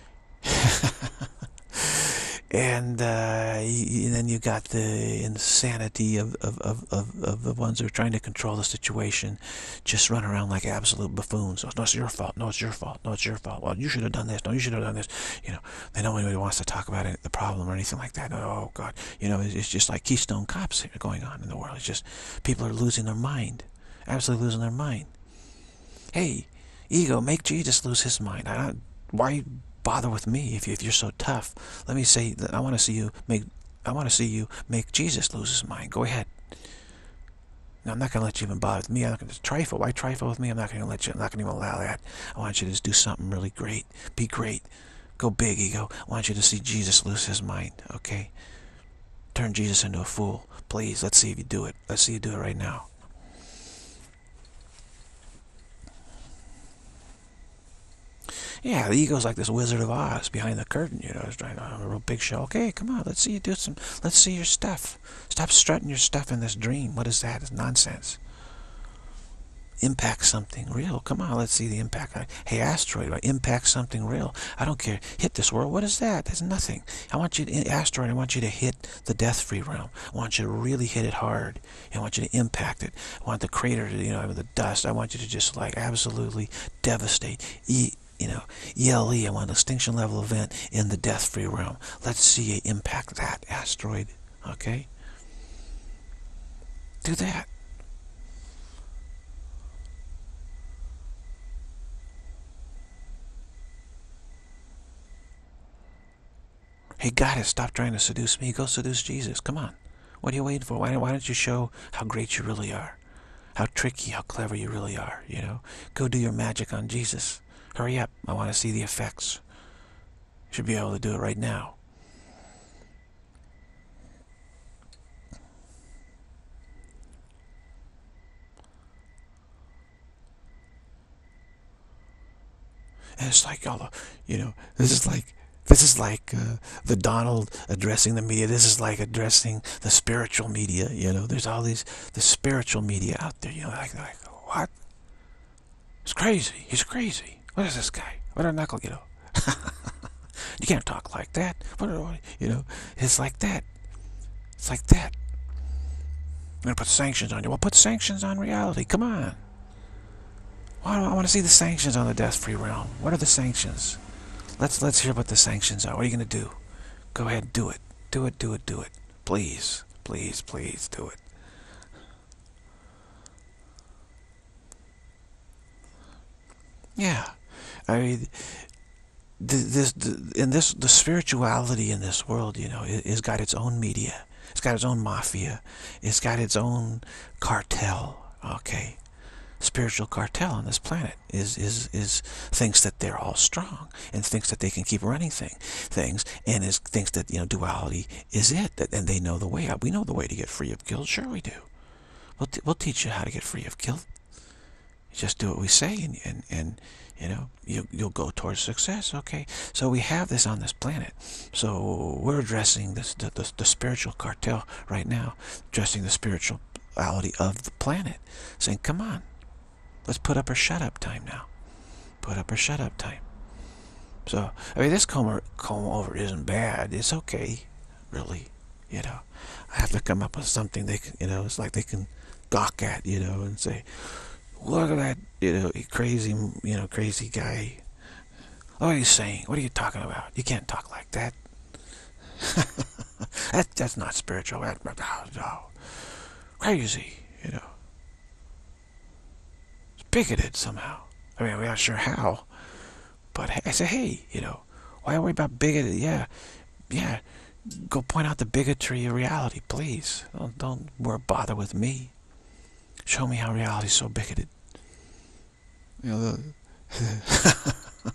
And, uh, and then you got the insanity of, of, of, of, of the ones who are trying to control the situation, just run around like absolute buffoons. Oh, no, it's your fault. No, it's your fault. No, it's your fault. Well, you should have done this. No, you should have done this. You know, they don't anybody wants to talk about it, the problem or anything like that. Oh, God. You know, it's just like Keystone Cops going on in the world. It's just people are losing their mind. Absolutely losing their mind. Hey, ego, make Jesus lose his mind. I don't, why bother with me if, you, if you're so tough? Let me say that I want to see you make I want to see you make Jesus lose his mind. Go ahead. Now, I'm not going to let you even bother with me. I'm not going to trifle. Why trifle with me? I'm not going to let you. I'm not going to even allow that. I want you to just do something really great. Be great. Go big, ego. I want you to see Jesus lose his mind. Okay? Turn Jesus into a fool. Please, let's see if you do it. Let's see you do it right now. Yeah, the ego's like this Wizard of Oz behind the curtain, you know, it's trying to have a real big show. Okay, come on, let's see you do some, let's see your stuff. Stop strutting your stuff in this dream. What is that? It's nonsense. impact something real. Come on, let's see the impact. Hey, asteroid, impact something real. I don't care. Hit this world. What is that? That's nothing. I want you to, asteroid, I want you to hit the death-free realm. I want you to really hit it hard. I want you to impact it. I want the crater to, you know, the dust. I want you to just like absolutely devastate. E you know, E L E, I want an extinction level event in the death-free realm. Let's see you impact that asteroid. Okay? Do that. Hey, goddess, stop trying to seduce me. Go seduce Jesus. Come on. What are you waiting for? Why, why don't you show how great you really are? How tricky, how clever you really are, you know? Go do your magic on Jesus. Hurry up. I want to see the effects. You should be able to do it right now. And it's like all the, you know, this is like, this is like uh, the Donald addressing the media. This is like addressing the spiritual media, you know. There's all these, the spiritual media out there, you know, like, like what? It's crazy. He's crazy. What is this guy? What a knuckle, you know? You can't talk like that. What, you know, it's like that. It's like that. I'm going to put sanctions on you. Well, put sanctions on reality. Come on. Well, I want to see the sanctions on the death-free realm. What are the sanctions? Let's let's hear what the sanctions are. What are you going to do? Go ahead, do it. Do it, do it, do it. Please, please, please do it. Yeah. I mean, this, in this, the spirituality in this world, you know, it's got its own media. It's got its own mafia. It's got its own cartel. Okay. Spiritual cartel on this planet is is is thinks that they're all strong and thinks that they can keep running thing things and is thinks that, you know, duality is it, that, and they know the way out. We know the way to get free of guilt. Sure we do. We'll t we'll teach you how to get free of guilt. You just do what we say, and and and you know, you you'll go towards success. Okay, so we have this on this planet. So we're addressing this the the, the spiritual cartel right now, addressing the spirituality of the planet, saying, come on. Let's put up or shut up time now. Put up or shut up time. So, I mean, this comb over, comb over isn't bad. It's okay, really. You know, I have to come up with something they can, you know, it's like they can gawk at, you know, and say, look at that, you know, crazy, you know, crazy guy. What are you saying? What are you talking about? You can't talk like that. that that's not spiritual. That, no. Crazy, you know. Bigoted somehow. I mean, we're not sure how, but I say, hey, you know, why worry about bigoted? Yeah, yeah, go point out the bigotry of reality, please. Don't, don't bother with me. Show me how reality is so bigoted. You know, the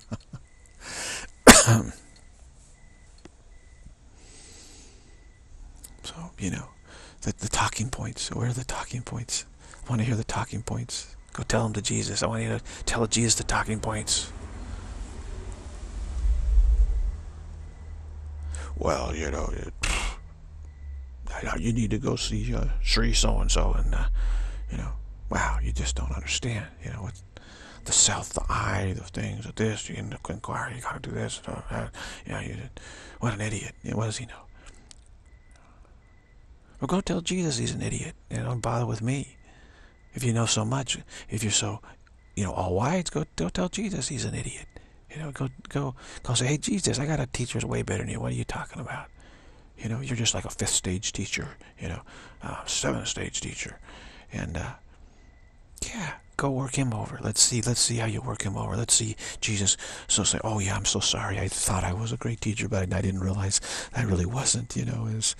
so, you know, the, the talking points. Where are the talking points? I want to hear the talking points. Go tell them to Jesus. I want you to tell Jesus the talking points. Well, you know, it, you need to go see uh, Sri so-and-so, and, uh, you know, wow, you just don't understand. You know, what's the self, the I, the things, the this, you can inquire, you gotta do this, uh, uh, you know, you, what an idiot. You know, what does he know? Well, go tell Jesus he's an idiot. You know, don't bother with me. If you know so much, if you're so, you know, all wise, go, go tell Jesus he's an idiot. You know, go, go, go say, hey, Jesus, I got a teacher who's way better than you. What are you talking about? You know, you're just like a fifth stage teacher, you know, uh, seventh stage teacher. And, uh, yeah, go work him over. Let's see, let's see how you work him over. Let's see Jesus so say, oh yeah, I'm so sorry. I thought I was a great teacher, but I didn't realize I really wasn't, you know, is...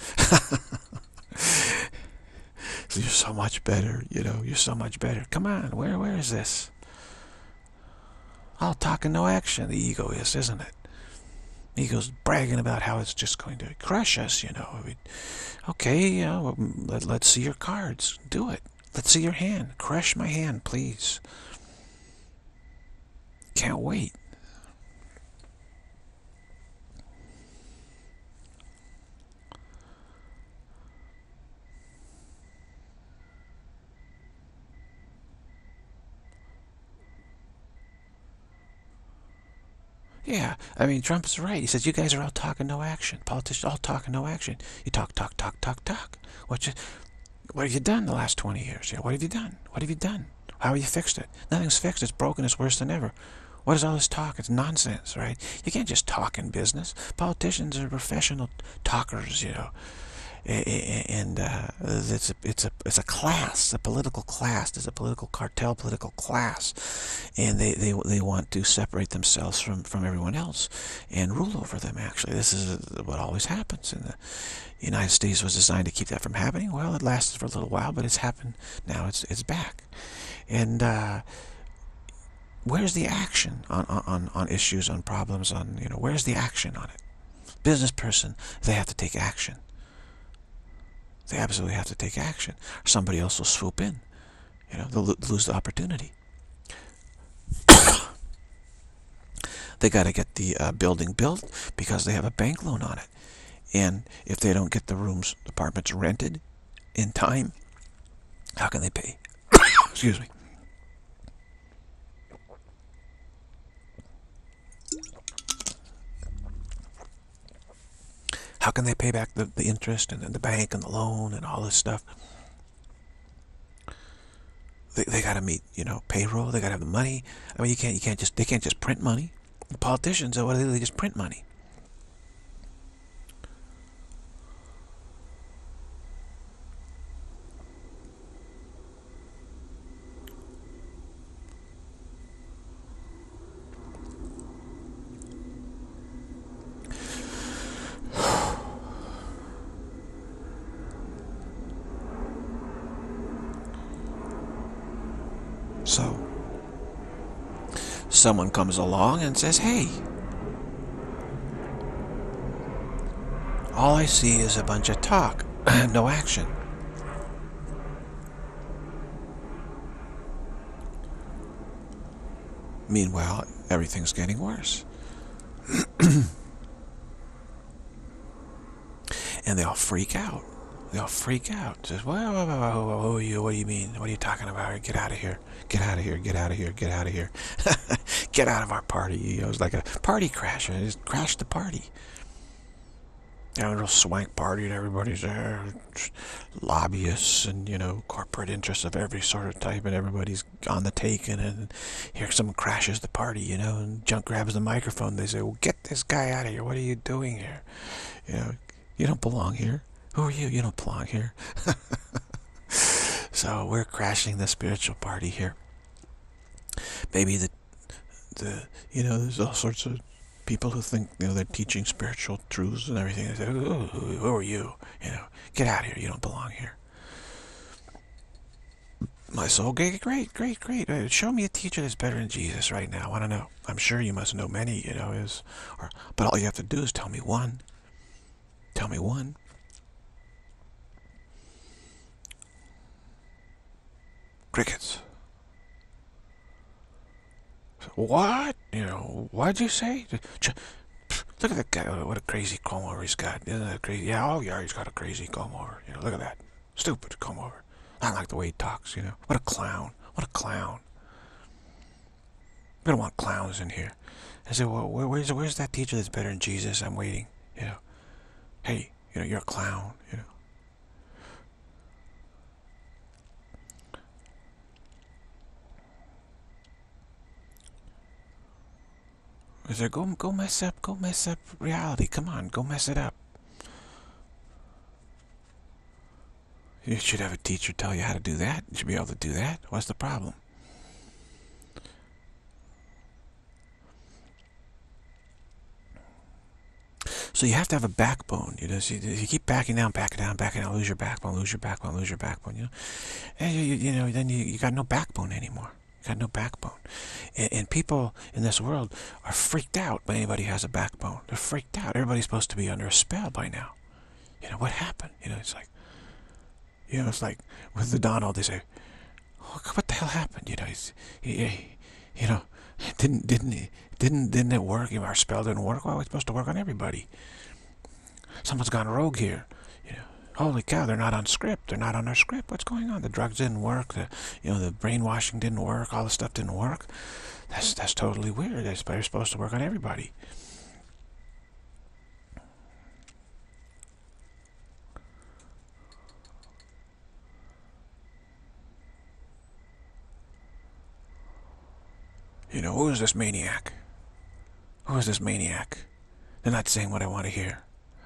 So you're so much better, you know, you're so much better. Come on, where where is this? All talk and no action, the ego is, isn't it? The ego's bragging about how it's just going to crush us, you know. I mean, okay, you know, let, let's see your cards. Do it. Let's see your hand. Crush my hand, please. Can't wait. Yeah, I mean, Trump's right. He says, you guys are all talking, no action. Politicians all talking, no action. You talk, talk, talk, talk, talk. What you, what have you done the last twenty years? You know, what have you done? What have you done? How have you fixed it? Nothing's fixed. It's broken. It's worse than ever. What is all this talk? It's nonsense, right? You can't just talk in business. Politicians are professional talkers, you know. And uh, it's a it's a it's a class, a political class. There's a political cartel, political class, and they they they want to separate themselves from from everyone else and rule over them. Actually, this is what always happens. And the United States was designed to keep that from happening. Well, it lasted for a little while, but it's happened now. It's it's back, and. Uh, Where's the action on, on, on issues, on problems, on, you know, where's the action on it? Business person, they have to take action. They absolutely have to take action. Or somebody else will swoop in. You know, they'll lose the opportunity. They got to get the uh, building built because they have a bank loan on it. And if they don't get the rooms, apartments rented in time, how can they pay? Excuse me. How can they pay back the, the interest and the bank and the loan and all this stuff? They, they got to meet, you know, payroll. They got to have the money. I mean, you can't you can't just they can't just print money. The politicians, what do they do? They just print money. So, someone comes along and says, hey, all I see is a bunch of talk, no action. Meanwhile, everything's getting worse. And they all freak out. They all freak out. Says, well, who are you? What do you mean? What are you talking about? Get out of here. Get out of here. Get out of here. Get out of here. Get out of our party. You know, it was like a party crash. It just crashed the party. You know, a real swank party and everybody's there. Lobbyists and, you know, corporate interests of every sort of type, and everybody's on the take, and, and here someone crashes the party, you know, and Junk grabs the microphone. They say, well, get this guy out of here. What are you doing here? You know, you don't belong here. Who are you? You don't belong here. So we're crashing the spiritual party here. Maybe the, the, you know, there's all sorts of people who think, you know, they're teaching spiritual truths and everything. They say, oh, who are you? You know, get out of here. You don't belong here. My soul, great, great, great, great. Show me a teacher that's better than Jesus right now. I want to know. I'm sure you must know many, you know, is, or, but all you have to do is tell me one. Tell me one. Crickets. What? You know, what'd you say? Look at that guy. What a crazy comb over he's got. Isn't that crazy? Yeah, oh yeah, he's got a crazy comb over. You know, look at that. Stupid comb over. I like the way he talks, you know. What a clown. What a clown. We don't want clowns in here. I said, well, where's, where's that teacher that's better than Jesus? I'm waiting, you know. Hey, you know, you're a clown, you know. I said, go, go mess up, go mess up reality. Come on, go mess it up. You should have a teacher tell you how to do that. You should be able to do that. What's the problem? So you have to have a backbone. You know, so you, you keep backing down, backing down, backing down, lose your backbone, lose your backbone, lose your backbone. You know, and you, you know, then you, you got no backbone anymore. You got no backbone, and, and people in this world are freaked out when anybody has a backbone. They're freaked out. Everybody's supposed to be under a spell by now. You know what happened? You know, it's like, you know, it's like with the Donald. They say, oh, "What the hell happened?" You know, he's, he, you know, didn't didn't didn't didn't it work? If our spell didn't work, well, it's supposed to work on everybody. Someone's gone rogue here. You know, Holy cow, they're not on script. They're not on our script. What's going on? The drugs didn't work. The, you know, the brainwashing didn't work. All the stuff didn't work. That's that's totally weird. It's they're supposed to work on everybody. You know, who is this maniac? Who is this maniac? They're not saying what I want to hear.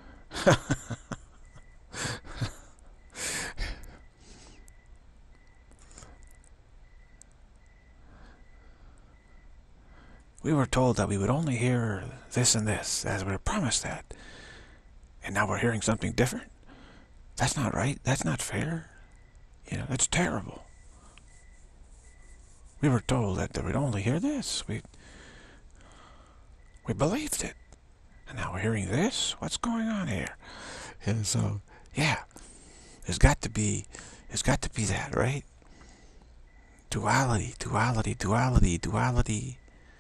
We were told that we would only hear this and this, as we were promised that. And now we're hearing something different? That's not right. That's not fair. You know, that's terrible. We were told that we'd only hear this. We, we believed it. And now we're hearing this? What's going on here? And so, yeah, there's got to be, there's got to be that, right? Duality, duality, duality, duality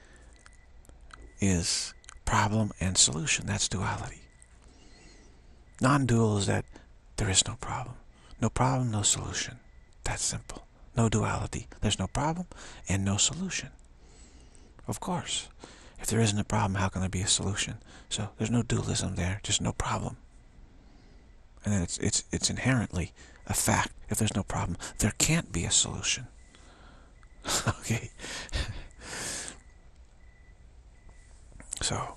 is problem and solution. That's duality. Non-dual is that there is no problem. No problem, no solution. That's simple. No duality. There's no problem and no solution. Of course. If there isn't a problem, how can there be a solution? So there's no dualism there, just no problem. And then it's it's it's inherently a fact. If there's no problem, there can't be a solution. Okay. So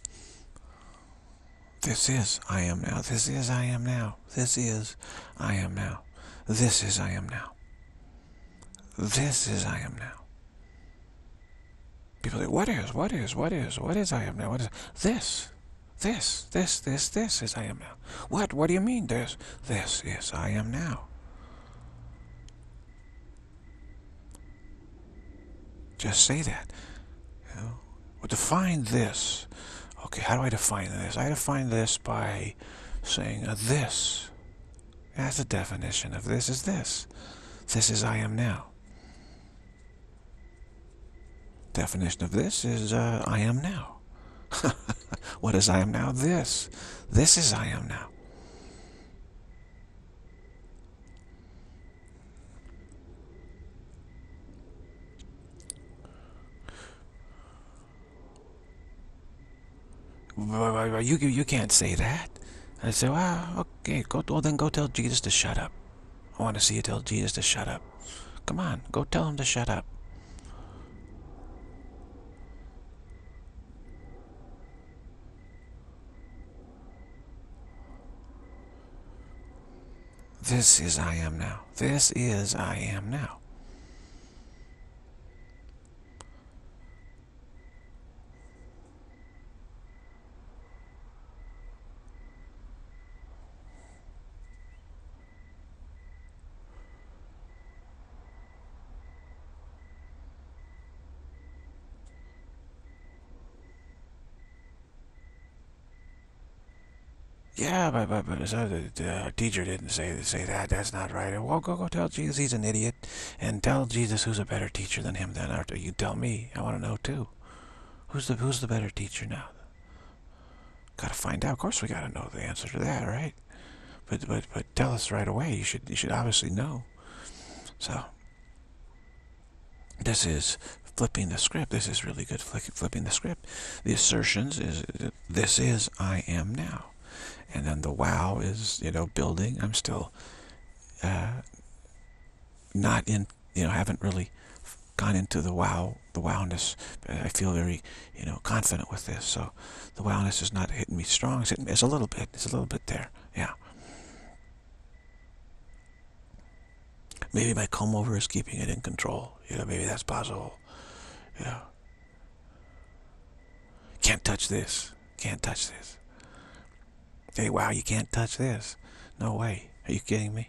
this is I am now. This is I am now. This is I am now. This is I am now. This is I am now. People say, what is, what is, what is, what is I am now? What is this? This, this, this, this is I am now. What? What do you mean this? This is I am now. Just say that. You know? Well, define this. Okay, how do I define this? I define this by saying uh, this. That's the definition of this is this. This is I am now. Definition of this is uh, I am now. What is I am now? This. This is I am now. You, you can't say that. I say, well, okay, go, well then go tell Jesus to shut up. I want to see you tell Jesus to shut up. Come on, go tell him to shut up. This is I am now. This is I am now. Yeah, but, but, but so the, the teacher didn't say say that. That's not right. Well, go go tell Jesus he's an idiot, and tell Jesus who's a better teacher than him. Then after you tell me, I want to know too. Who's the who's the better teacher now? Got to find out. Of course, we got to know the answer to that, right? But but but tell us right away. You should you should obviously know. So this is flipping the script. This is really good flipping the script. The assertions is this is I am now. And then the wow is, you know, building. I'm still uh, not in, you know, haven't really gone into the wow, the wowness. I feel very, you know, confident with this. So the wowness is not hitting me strong. It's, hitting, it's a little bit. It's a little bit there. Yeah. Maybe my comb over is keeping it in control. You know, maybe that's possible. You know. Can't touch this. Can't touch this. Hey, wow, you can't touch this. No way. Are you kidding me?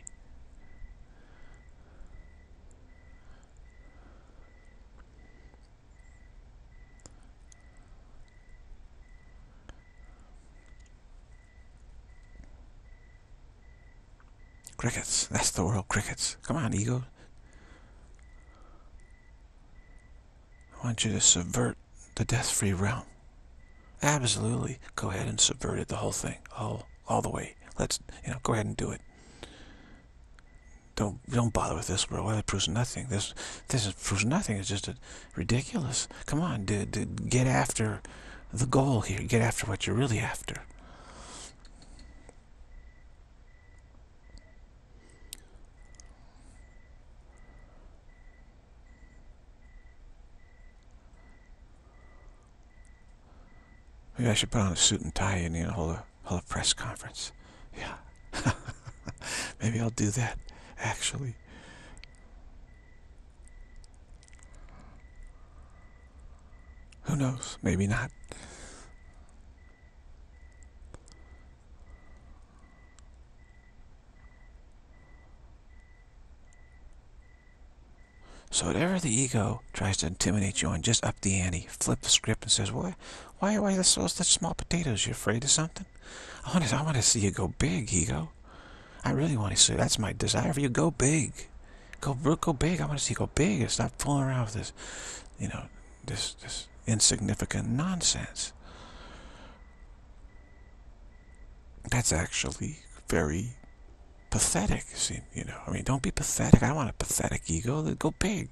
Crickets. That's the world. Crickets. Come on, ego. I want you to subvert the death-free realm. Absolutely. Go ahead and subvert it, the whole thing. All, all the way. Let's, you know, go ahead and do it. don't don't bother with this, bro. Well, it proves nothing. This this is, proves nothing. It's just a, ridiculous. Come on, dude, dude, get after the goal here. Get after what you're really after. Maybe I should put on a suit and tie and, you know, hold a hold a press conference. Yeah. Maybe I'll do that, actually. Who knows? Maybe not. So whatever the ego tries to intimidate you on, just up the ante, flip the script and says, "Why, why, why are those such small potatoes? You afraid of something? I want to, I want to see you go big, ego. I really want to see. That's my desire for you. Go big, go, go big. I want to see you go big and stop fooling around with this, you know, this, this insignificant nonsense." That's actually very pathetic. See, you know, I mean, don't be pathetic. I don't want a pathetic ego. Go big.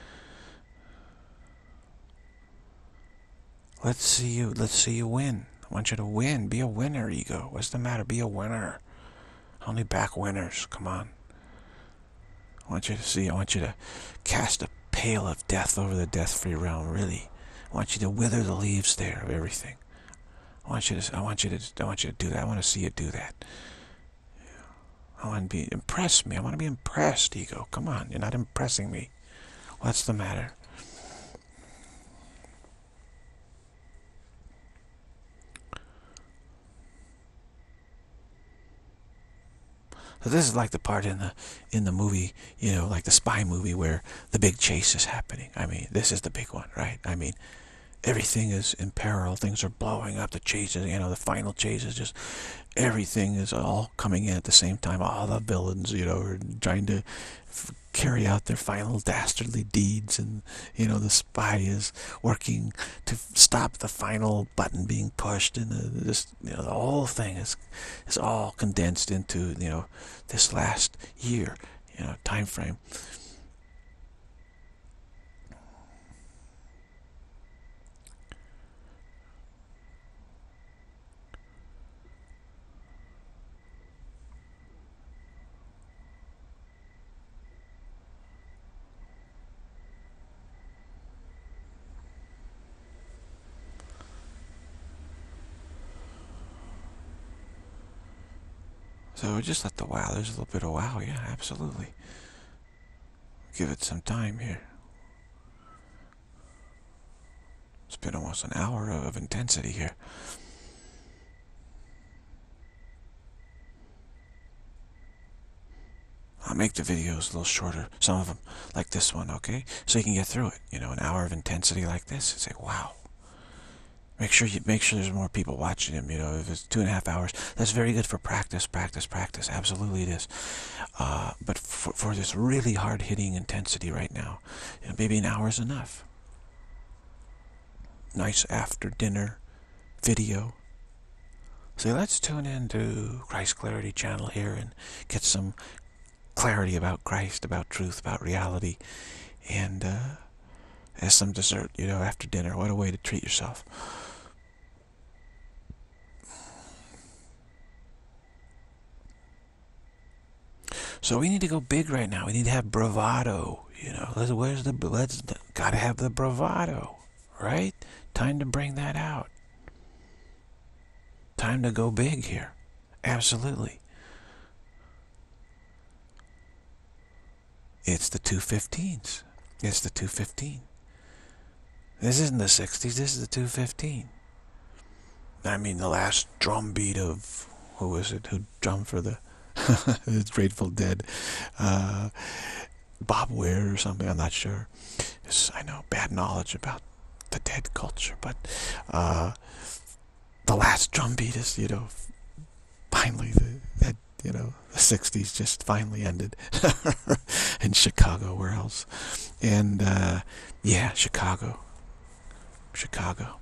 Let's see you. Let's see you win. I want you to win. Be a winner, ego. What's the matter? Be a winner. Only back winners. Come on. I want you to see. I want you to cast a pale of death over the death-free realm. Really, I want you to wither the leaves there of everything. I want you to. I want you to. I want you to do that. I want to see you do that. I want to be, impress me. I want to be impressed, ego. Come on, you're not impressing me. What's the matter? So this is like the part in the in the movie, you know, like the spy movie where the big chase is happening. I mean, this is the big one, right? I mean, everything is in peril. Things are blowing up. The chase is, you know, the final chase is just, everything is all coming in at the same time. All the villains, you know, are trying to f carry out their final dastardly deeds, and, you know, the spy is working to stop the final button being pushed, and the, this, you know, the whole thing is is all condensed into, you know, this last year, you know, time frame. So just let the wow, there's a little bit of wow, yeah, absolutely. Give it some time here. It's been almost an hour of intensity here. I'll make the videos a little shorter, some of them, like this one, okay? So you can get through it, you know, an hour of intensity like this, and say, wow. Make sure you make sure there's more people watching him. You know, if it's two and a half hours, that's very good for practice, practice, practice. Absolutely, it is. Uh, but for, for this really hard-hitting intensity right now, you know, maybe an hour is enough. Nice after-dinner video. So let's tune into Christ Clarity channel here and get some clarity about Christ, about truth, about reality, and uh, as some dessert, you know, after dinner. What a way to treat yourself. So we need to go big right now. We need to have bravado. You know, let's, where's the let's gotta have the bravado, right? Time to bring that out. Time to go big here. Absolutely. It's the two fifteens. It's the two fifteen. This isn't the sixties. This is the two fifteen. I mean, the last drum beat of, who was it who drummed for the it's Grateful Dead, uh, Bob Weir or something, I'm not sure. It's, I know, bad knowledge about the Dead culture, but uh, the last drum beat is, you know, finally, the, that, you know, the sixties just finally ended in Chicago, where else? And, uh, yeah, Chicago. Chicago.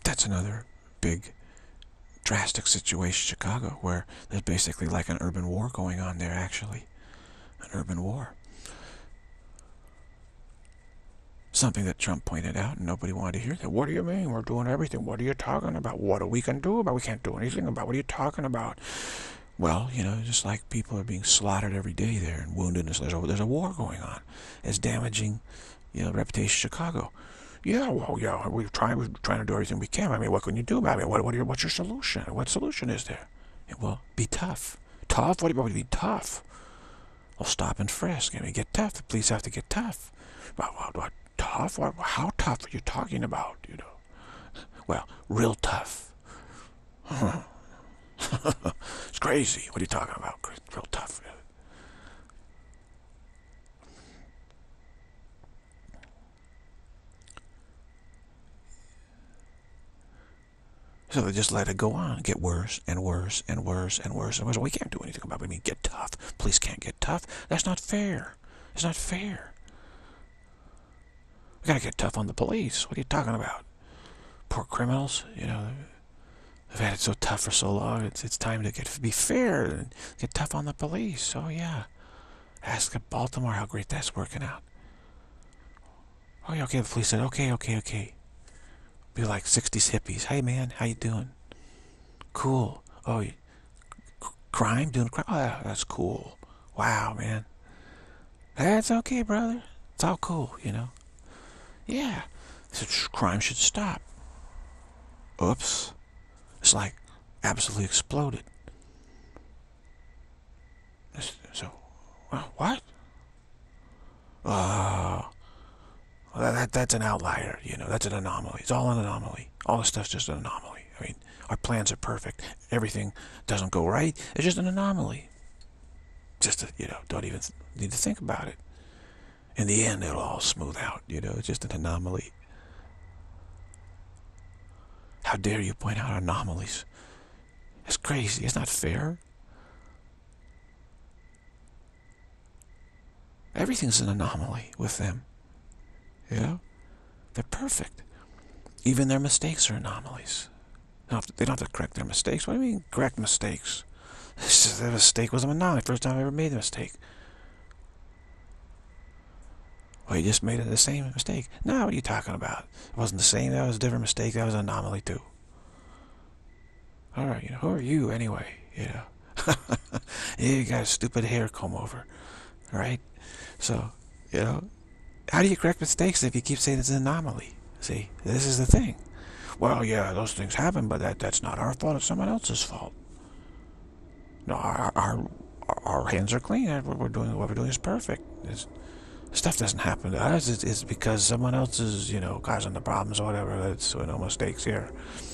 That's another big, drastic situation, Chicago, where there's basically like an urban war going on there, actually. An urban war. Something that Trump pointed out, and nobody wanted to hear that. What do you mean? We're doing everything. What are you talking about? What are we can do about? We can't do anything about. What are you talking about? Well, you know, just like people are being slaughtered every day there and wounded, and there's a, there's a war going on. It's damaging, you know, the reputation of Chicago. Yeah, well, yeah, we're trying, we're trying to do everything we can. I mean, what can you do about it? What, what are your, what's your solution? What solution is there? Well, be tough. Tough? What do you mean be tough? Well, stop and frisk. I mean, get tough. The police have to get tough. What, what, what tough? What, how tough are you talking about, you know? Well, real tough. It's crazy. What are you talking about? Real tough. So they just let it go on, get worse and worse and worse and worse and worse. We can't do anything about it. I mean, get tough. Police can't get tough. That's not fair. It's not fair. We gotta get tough on the police. What are you talking about? Poor criminals, you know. They've had it so tough for so long. It's it's time to get be fair and get tough on the police. Oh yeah. Ask Baltimore how great that's working out. Oh yeah, okay. The police said, okay, okay, okay. Be like sixties hippies. Hey man, how you doing? Cool. Oh, you, crime? Doing crime? Oh, yeah, that's cool. Wow, man. That's okay, brother. It's all cool, you know. Yeah. So crime should stop. Oops. It's like absolutely exploded. So, well, what? Uh, well, that, that's an outlier, you know. That's an anomaly. It's all an anomaly. All this stuff's just an anomaly. I mean, our plans are perfect. Everything doesn't go right. It's just an anomaly. Just, to, you know, don't even need to think about it. In the end, it'll all smooth out, you know. It's just an anomaly. How dare you point out anomalies? It's crazy. It's not fair. Everything's an anomaly with them. You know? They're perfect. Even their mistakes are anomalies. They don't have to, they don't have to correct their mistakes. What do you mean, correct mistakes? It's just, the mistake was an anomaly. First time I ever made a mistake. Well, you just made the same mistake. No, what are you talking about? It wasn't the same. That was a different mistake. That was an anomaly, too. All right, you know, who are you, anyway? You know? You got a stupid hair comb over. All right? So, you know, how do you correct mistakes if you keep saying it's an anomaly? See, this is the thing. Well, yeah, those things happen, but that that's not our fault. It's someone else's fault. No, our our, our hands are clean. What we're doing, what we're doing is perfect. It's, stuff doesn't happen to us. It's, it's because someone else is, you know, causing the problems or whatever. That's no mistakes here.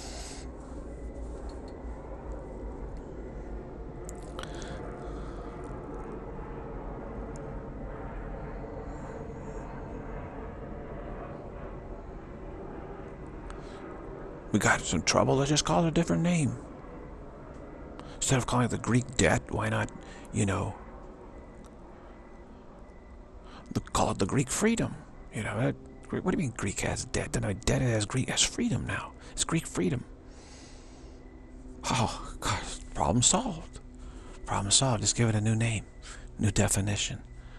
We got some trouble, let's just call it a different name. Instead of calling it the Greek debt, why not, you know, the, call it the Greek freedom? You know, that, what do you mean Greek has debt? Then a debt has Greek has freedom now. It's Greek freedom. Oh, gosh, problem solved. Problem solved. Just give it a new name, new definition.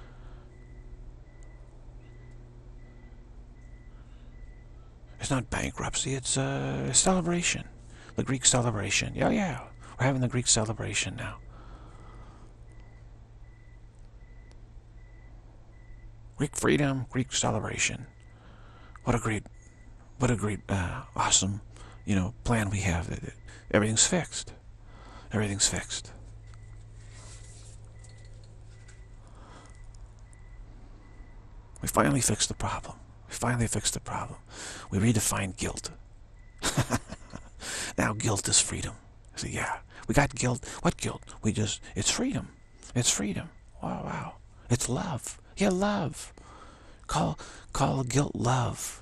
It's not bankruptcy, it's a celebration. The Greek celebration. Yeah, yeah. We're having the Greek celebration now. Greek freedom, Greek celebration. What a great, what a great, uh, awesome, you know, plan we have. Everything's fixed. Everything's fixed. We finally fixed the problem. We finally fixed the problem. We redefined guilt. Now guilt is freedom. So yeah, we got guilt. What guilt? We just, it's freedom. It's freedom. Wow, wow. It's love. Yeah, love. Call, call guilt love.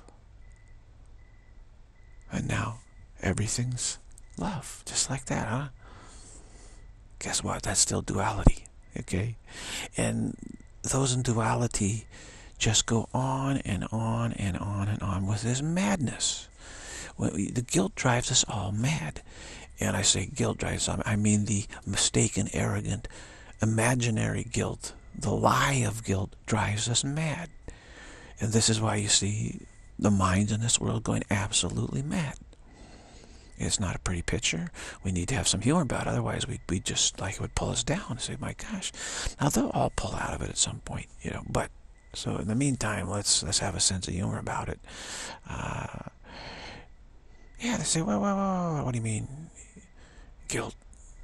And now everything's love. Just like that, huh? Guess what? That's still duality. Okay? And those in duality just go on and on and on and on with this madness. When we, the guilt drives us all mad. And I say guilt drives us, I mean the mistaken, arrogant, imaginary guilt. The lie of guilt drives us mad. And this is why you see the minds in this world going absolutely mad. It's not a pretty picture. We need to have some humor about it. Otherwise, we we just, like, it would pull us down and say, my gosh. Now, they'll all pull out of it at some point, you know. But, so in the meantime, let's let's have a sense of humor about it. Uh, yeah, they say, well, well, well, what do you mean? Guilt.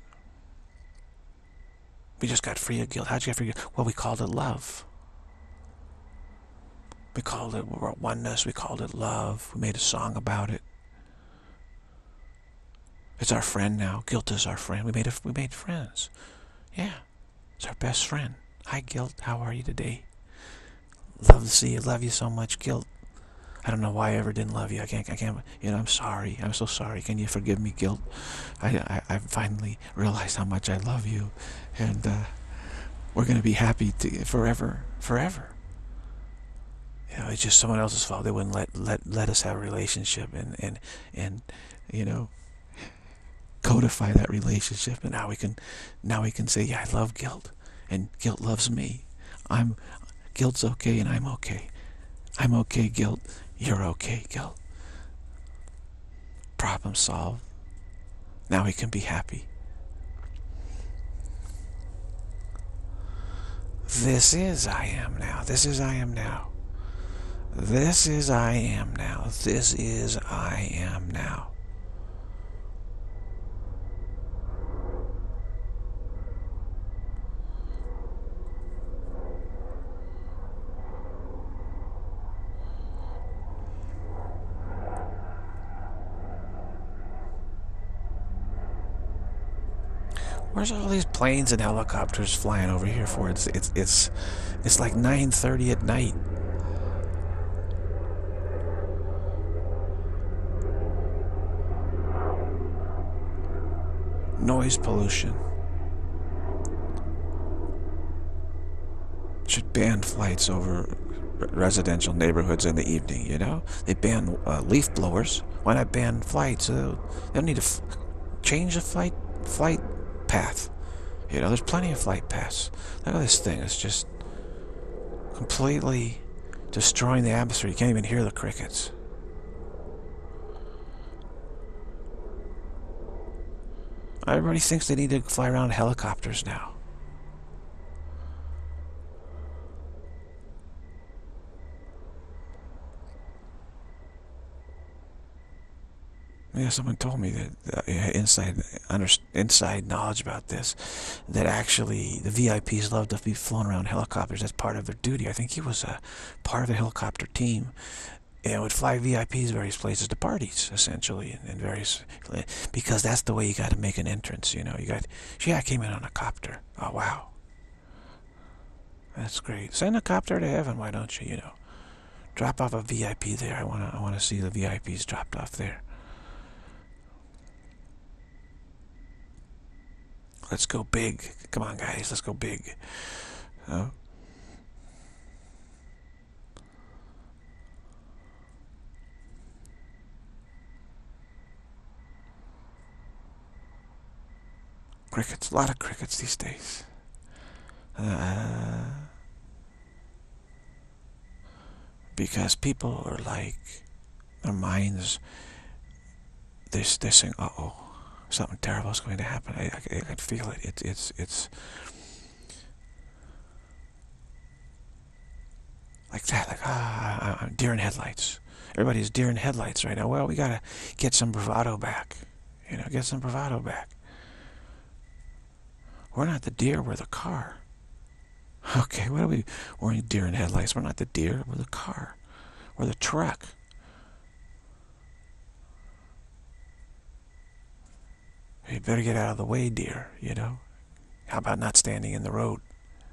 We just got free of guilt. How'd you get free of guilt? Well, we called it love. We called it oneness. We called it love. We made a song about it. It's our friend now. Guilt is our friend. We made a, we made friends. Yeah, it's our best friend. Hi, guilt. How are you today? Love to see you. Love you so much, guilt. I don't know why I ever didn't love you. I can't. I can't. You know, I'm sorry. I'm so sorry. Can you forgive me, guilt? I I, I finally realized how much I love you, and uh, we're gonna be happy to, forever, forever. You know, it's just someone else's fault. They wouldn't let let let us have a relationship, and and and you know, codify that relationship. And now we can now we can say, yeah, I love guilt, and guilt loves me. I'm guilt's okay, and I'm okay. I'm okay, guilt. You're okay, guilt. Problem solved. Now we can be happy. This is I am now. This is I am now. This is I am now. This is I am now. Where's all these planes and helicopters flying over here for? It's it's it's it's like nine thirty at night. Noise pollution. Should ban flights over residential neighborhoods in the evening, you know? They ban uh, leaf blowers. Why not ban flights? Uh, they don't need to f change the flight flight path. You know, there's plenty of flight paths. Look at this thing. It's just completely destroying the atmosphere. You can't even hear the crickets. Everybody thinks they need to fly around helicopters now. Yeah, someone told me that uh, inside under, inside knowledge about this, that actually the V I Ps love to be flown around helicopters. That's part of their duty. I think he was a part of the helicopter team and would fly V I Ps various places to parties, essentially, and, and various, because that's the way you got to make an entrance. You know, you got. Yeah, I came in on a copter. Oh wow, that's great. Send a copter to heaven. Why don't you? You know, drop off a V I P there. I wanna I wanna see the V I Ps dropped off there. Let's go big. Come on, guys. Let's go big. Oh. Crickets. A lot of crickets these days. Uh, because people are like, their minds, they're, they're saying, uh-oh. Something terrible is going to happen. I, I, I can feel it. It's it's it's like that. Like ah, I'm deer in headlights. Everybody's deer in headlights right now. Well, we gotta get some bravado back. You know, get some bravado back. We're not the deer. We're the car. Okay, what are we? We're deer in headlights. We're not the deer. We're the car. We're the truck. You better get out of the way, dear, you know? How about not standing in the road?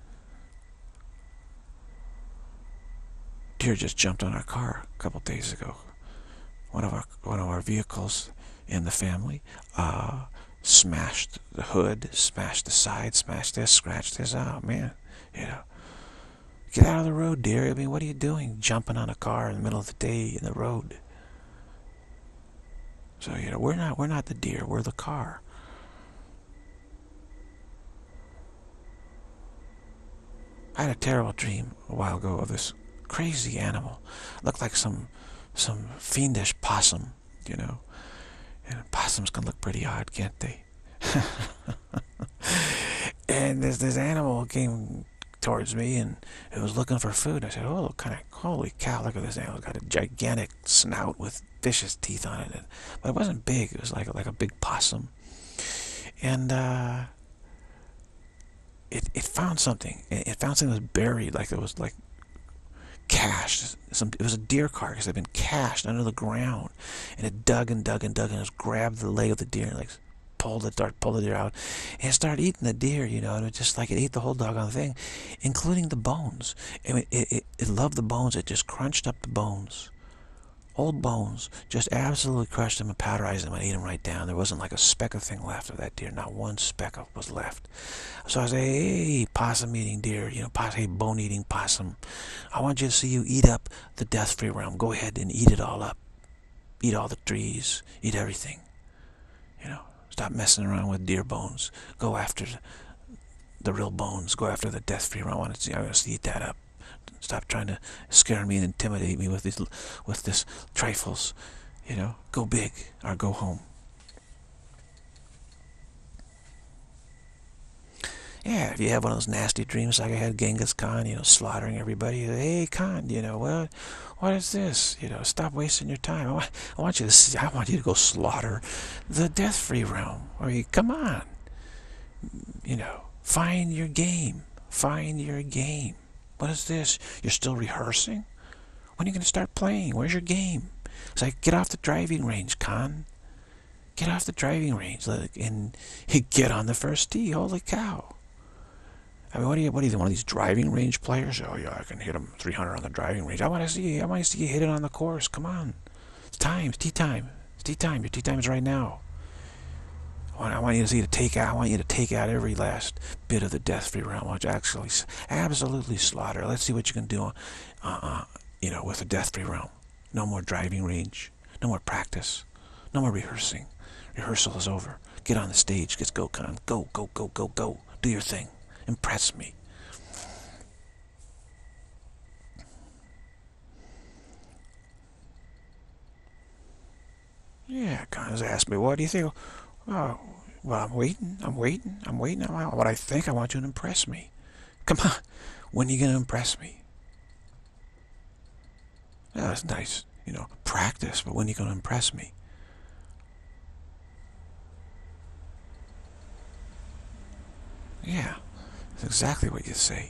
Deer just jumped on our car a couple days ago. One of our one of our vehicles in the family uh, smashed the hood, smashed the side, smashed this, scratched this. Oh, man, you know. Get out of the road, dear. I mean, what are you doing? Jumping on a car in the middle of the day in the road. So, you know, we're not we're not the deer, we're the car. I had a terrible dream a while ago of this crazy animal. Looked like some some fiendish possum, you know. And possums can look pretty odd, can't they? And this this animal came towards me, and it was looking for food. I said, "Oh, look, kind of holy cow! Look at this animal! It's got a gigantic snout with vicious teeth on it." And, but it wasn't big. It was like like a big possum. And uh, it it found something. It, it found something that was buried, like it was like cached. Some it was a deer carcass that had been cached under the ground, and it dug and dug and dug and just grabbed the leg of the deer and like pulled it, started pulled the deer out, and it started eating the deer. You know, and it just like it ate the whole doggone thing, including the bones. I mean, it it, it loved the bones. It just crunched up the bones. Old bones, just absolutely crushed them and powderized them and ate them right down. There wasn't like a speck of thing left of that deer. Not one speck of was left. So I say, hey, possum-eating deer, you know, pos hey, bone-eating possum, I want you to see you eat up the death-free realm. Go ahead and eat it all up. Eat all the trees. Eat everything. You know, stop messing around with deer bones. Go after the real bones. Go after the death-free realm. I want to see. I want to eat that up. Stop trying to scare me and intimidate me with these, with this trifles. You know, go big or go home. Yeah, if you have one of those nasty dreams like I had Genghis Khan, you know, slaughtering everybody. Hey, Khan, you know, what, what is this? You know, stop wasting your time. I want, I want you to, see, I want you to go slaughter the death-free realm. I mean, come on. You know, find your game. Find your game. What is this? You're still rehearsing? When are you going to start playing? Where's your game? It's like, get off the driving range, Khan. Get off the driving range and get on the first tee. Holy cow. I mean, what are you, what are you, one of these driving range players? Oh, yeah, I can hit them three hundred on the driving range. I want to see, I want to see you hit it on the course. Come on. It's time. It's tee time. It's tee time. Your tee time is right now. I want you to see to take out. I want you to take out every last bit of the death-free realm. I want you to actually, absolutely slaughter. Let's see what you can do, uh, uh, you know, with the death-free realm. No more driving range. No more practice. No more rehearsing. Rehearsal is over. Get on the stage. Let's go, Khan. Go, go, go, go, go. Do your thing. Impress me. Yeah, Khan has asked me, what do you think? Oh, well, I'm waiting, I'm waiting, I'm waiting. What I think, I want you to impress me. Come on, when are you going to impress me? Yeah, that's nice, you know, practice, but when are you going to impress me? Yeah, that's exactly what you say.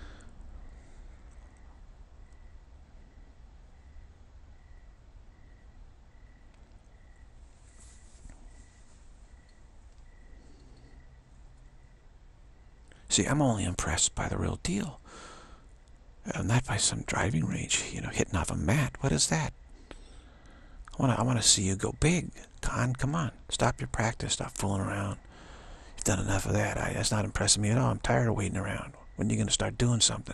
See, I'm only impressed by the real deal. Uh, not by some driving range, you know, hitting off a mat. What is that? I want to I want to see you go big. Khan, come on. Stop your practice. Stop fooling around. You've done enough of that. I, that's not impressing me at all. I'm tired of waiting around. When are you going to start doing something?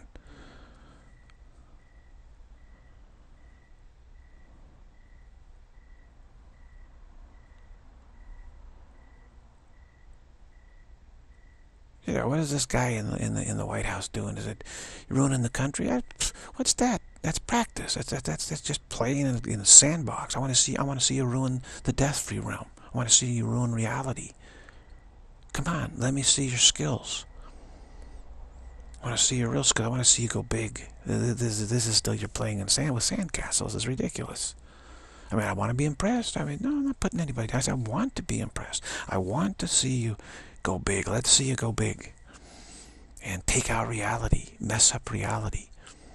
You know, what is this guy in the in the in the White House doing? Is it ruining the country? I, what's that? That's practice. That's that's that's just playing in, in a sandbox. I want to see. I want to see you ruin the death-free realm. I want to see you ruin reality. Come on, let me see your skills. I want to see your real skill. I want to see you go big. This, this is still you're playing in sand with sandcastles. It's ridiculous. I mean, I want to be impressed. I mean, no, I'm not putting anybody down. I want to be impressed. I want to see you go big. Let's see you go big. And take out reality. Mess up reality.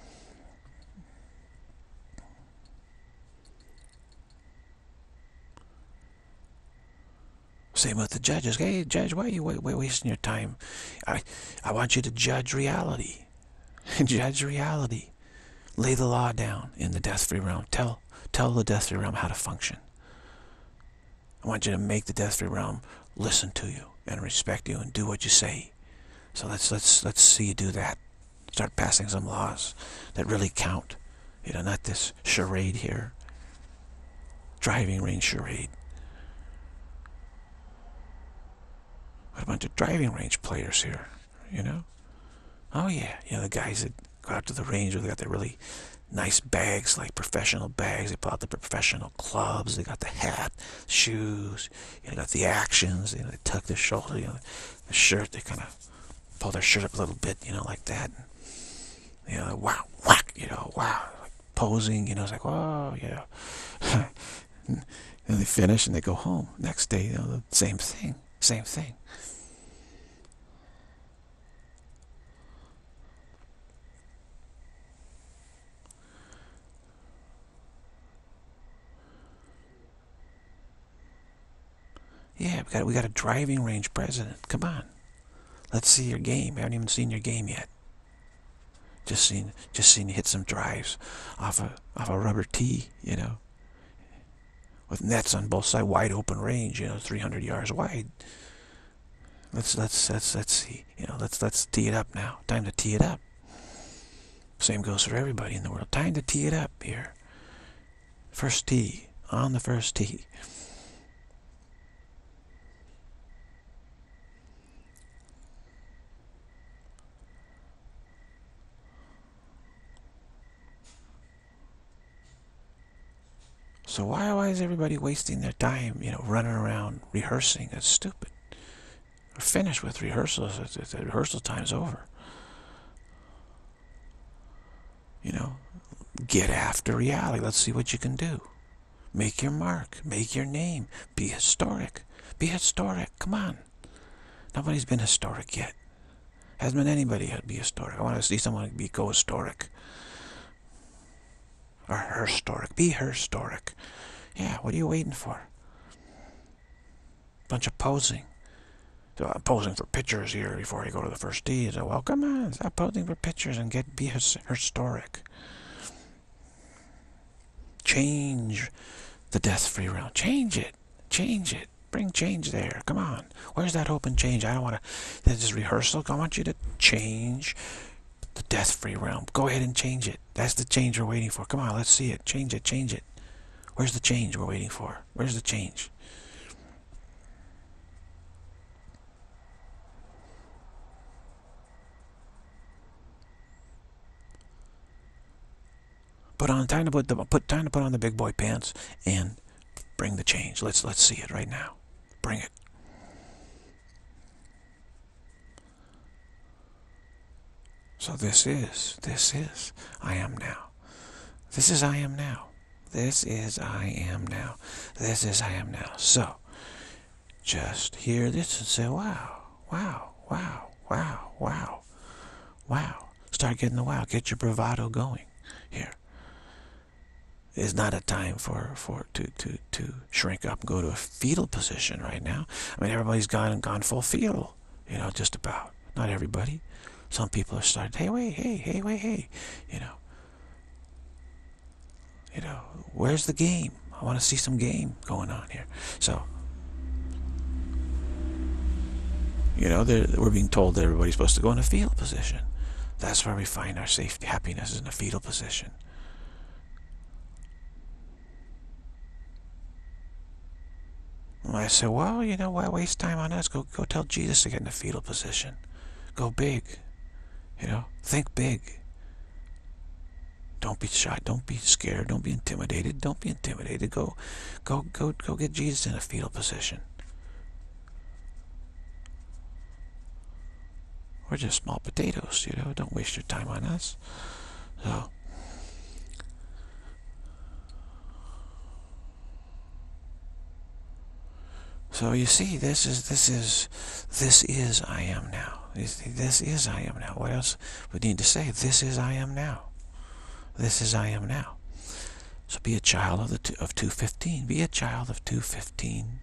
Same with the judges. Hey, judge, why are you wait, wait, wasting your time? I, I want you to judge reality. Judge reality. Lay the law down in the death-free realm. Tell, tell the death-free realm how to function. I want you to make the death-free realm listen to you and respect you and do what you say. So let's let's let's see you do that. Start passing some laws that really count. You know, not this charade here. Driving range charade. What a bunch of driving range players here, you know? Oh yeah, you know, the guys that go out to the range, they got their really nice bags, like professional bags. They pull out the professional clubs. They got the hat, shoes. You know, got the actions. You know, they tuck their shoulder. You know, the shirt. They kind of pull their shirt up a little bit. You know, like that. And, you know, wow, whack. You know, wow, like posing. You know, it's like, whoa, you know. And they finish and they go home. Next day, you know, the same thing, same thing. Yeah, we got we got a driving range president. Come on, let's see your game. I haven't even seen your game yet. Just seen just seen you hit some drives off a off a rubber tee, you know, with nets on both sides, wide open range, you know, three hundred yards wide. Let's let's let's let's see, you know, let's let's tee it up now. Time to tee it up. Same goes for everybody in the world. Time to tee it up here. First tee, on the first tee. So why, why is everybody wasting their time, you know, running around rehearsing? That's stupid. We're finished with rehearsals. The rehearsal time's over. You know, get after reality. Let's see what you can do. Make your mark. Make your name. Be historic. Be historic. Come on. Nobody's been historic yet. Hasn't been anybody be historic. I want to see someone be go historic. Or her historic. Be her historic. Yeah, what are you waiting for? Bunch of posing. So I'm posing for pictures here before you go to the first tee. So, well, come on, stop posing for pictures and get be his, historic. Change the death-free realm. Change it. Change it. Bring change there. Come on. Where's that open change? I don't want to. This is rehearsal. I want you to change the death-free realm. Go ahead and change it. That's the change we're waiting for. Come on, let's see it. Change it. Change it. Where's the change we're waiting for? Where's the change? Put on time to put the put time to put on the big boy pants and bring the change. Let's let's see it right now. Bring it. So this is this is I am now. This is I am now. This is I am now. This is I am now. So just hear this and say, wow, wow, wow, wow, wow, wow. Start getting the wow. Get your bravado going here. It's not a time for for to to to shrink up and go to a fetal position right now. I mean, everybody's gone and gone full fetal, you know, just about. Not everybody. Some people are starting. Hey, wait, hey, hey, wait, hey, you know. You know, where's the game? I want to see some game going on here. So, you know, we're being told that everybody's supposed to go in a fetal position. That's where we find our safety, happiness is in a fetal position. I said, well, you know, why waste time on us? Go, go tell Jesus to get in a fetal position. Go big. You know, think big. Don't be shy. Don't be scared. Don't be intimidated. Don't be intimidated. Go, go, go, go get Jesus in a fetal position. We're just small potatoes, you know. Don't waste your time on us. So. So you see, this is this is this is I am now. This, this is I am now. What else we need to say? This is I am now. This is I am now. So be a child of the two, of two fifteen. Be a child of two fifteen.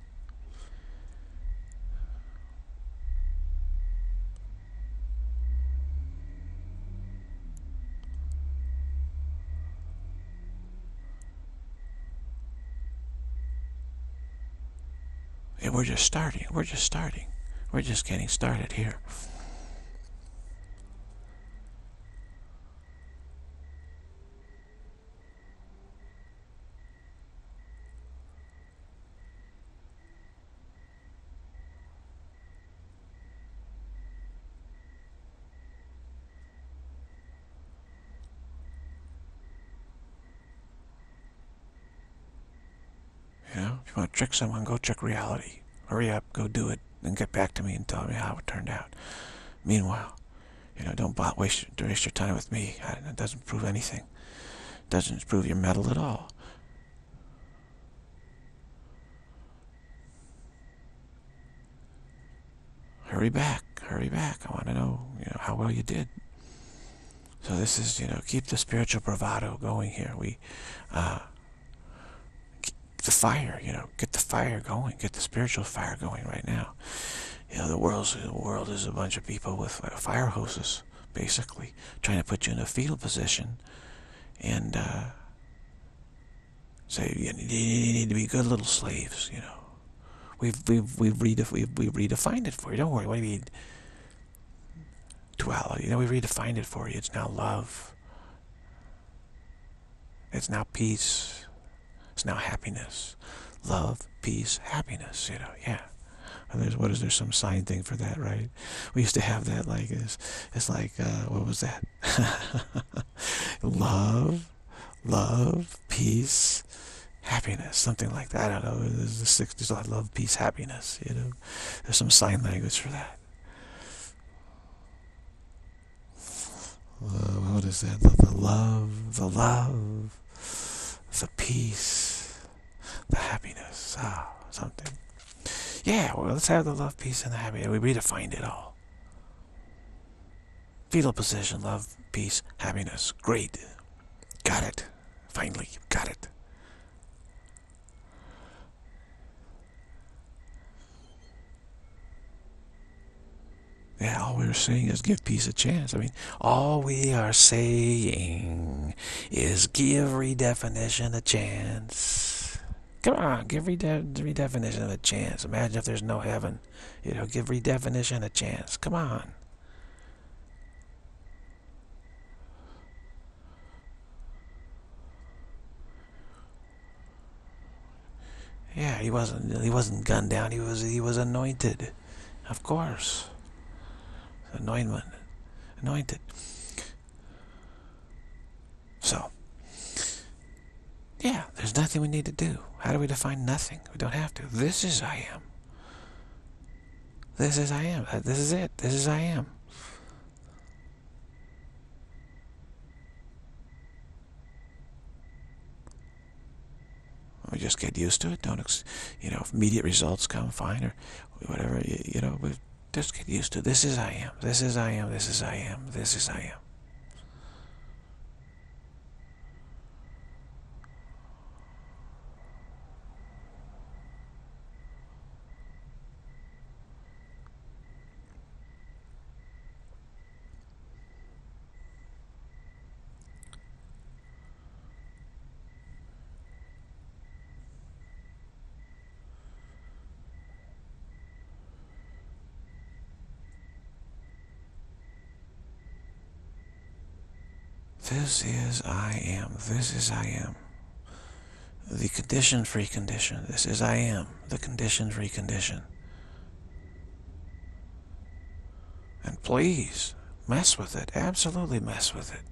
And we're just starting. We're just starting. We're just getting started here. want to trick someone, go trick reality. Hurry up, go do it, and get back to me and tell me how it turned out. Meanwhile, you know, don't waste, waste your time with me. It doesn't prove anything. It doesn't prove your mettle at all. Hurry back, hurry back. I want to know, you know, how well you did. So this is, you know, keep the spiritual bravado going here. We, uh, keep the fire, you know, get the fire going. Get the spiritual fire going right now. You know, the world's, the world is a bunch of people with fire hoses, basically, trying to put you in a fetal position and uh, say you need to be good little slaves, you know. We've we've we've, redef we've we've redefined it for you. Don't worry. What do you mean? Duality. You know, we redefined it for you. It's now love. It's now peace. It's now happiness. Love, peace, happiness. You know, yeah. And there's what is there some sign thing for that, right? We used to have that like it's it's like uh, what was that? Love, love, peace. Happiness, something like that. I don't know. There's the sixties. I love, peace, happiness. You know, there's some sign language for that. Uh, what is that? The, the love, the love, the peace, the happiness. Ah, something. Yeah. Well, let's have the love, peace, and the happiness. We redefined it all. Fetal position, love, peace, happiness. Great. Got it. Finally, got it. Yeah, all we're saying is give peace a chance. I mean, all we are saying is give redefinition a chance. Come on, give rede redefinition a chance. Imagine if there's no heaven. You know, give redefinition a chance. Come on. Yeah, he wasn't he wasn't gunned down. He was he was anointed. Of course. Anointment. Anointed. So, yeah, there's nothing we need to do. How do we define nothing? We don't have to. This is I am. This is I am. This is it. This is I am. We just get used to it. Don't, ex you know, if immediate results come, fine, or whatever, you, you know, we just get used to it. This is I am. This is I am. This is I am. This is I am. This is I am. This is I am. The condition-free condition. This is I am. The condition-free condition. And please, mess with it. Absolutely mess with it.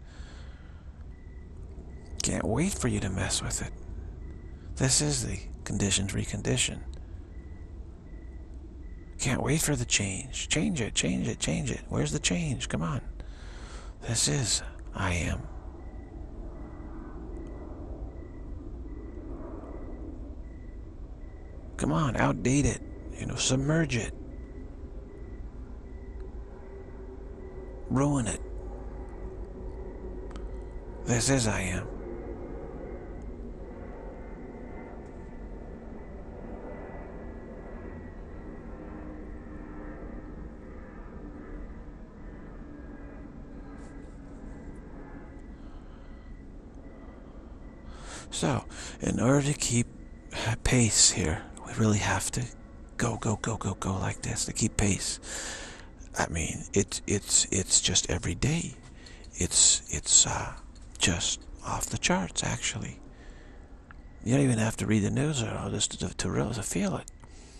Can't wait for you to mess with it. This is the condition-free condition. Can't wait for the change. Change it, change it, change it. Where's the change? Come on. This is I am. Come on, outdate it. You know, submerge it. Ruin it. This is I am. So, in order to keep pace here, we really have to go, go, go, go, go like this to keep pace. I mean, it's it's it's just every day. It's it's uh, just off the charts, actually. You don't even have to read the news at all just to to really to feel it.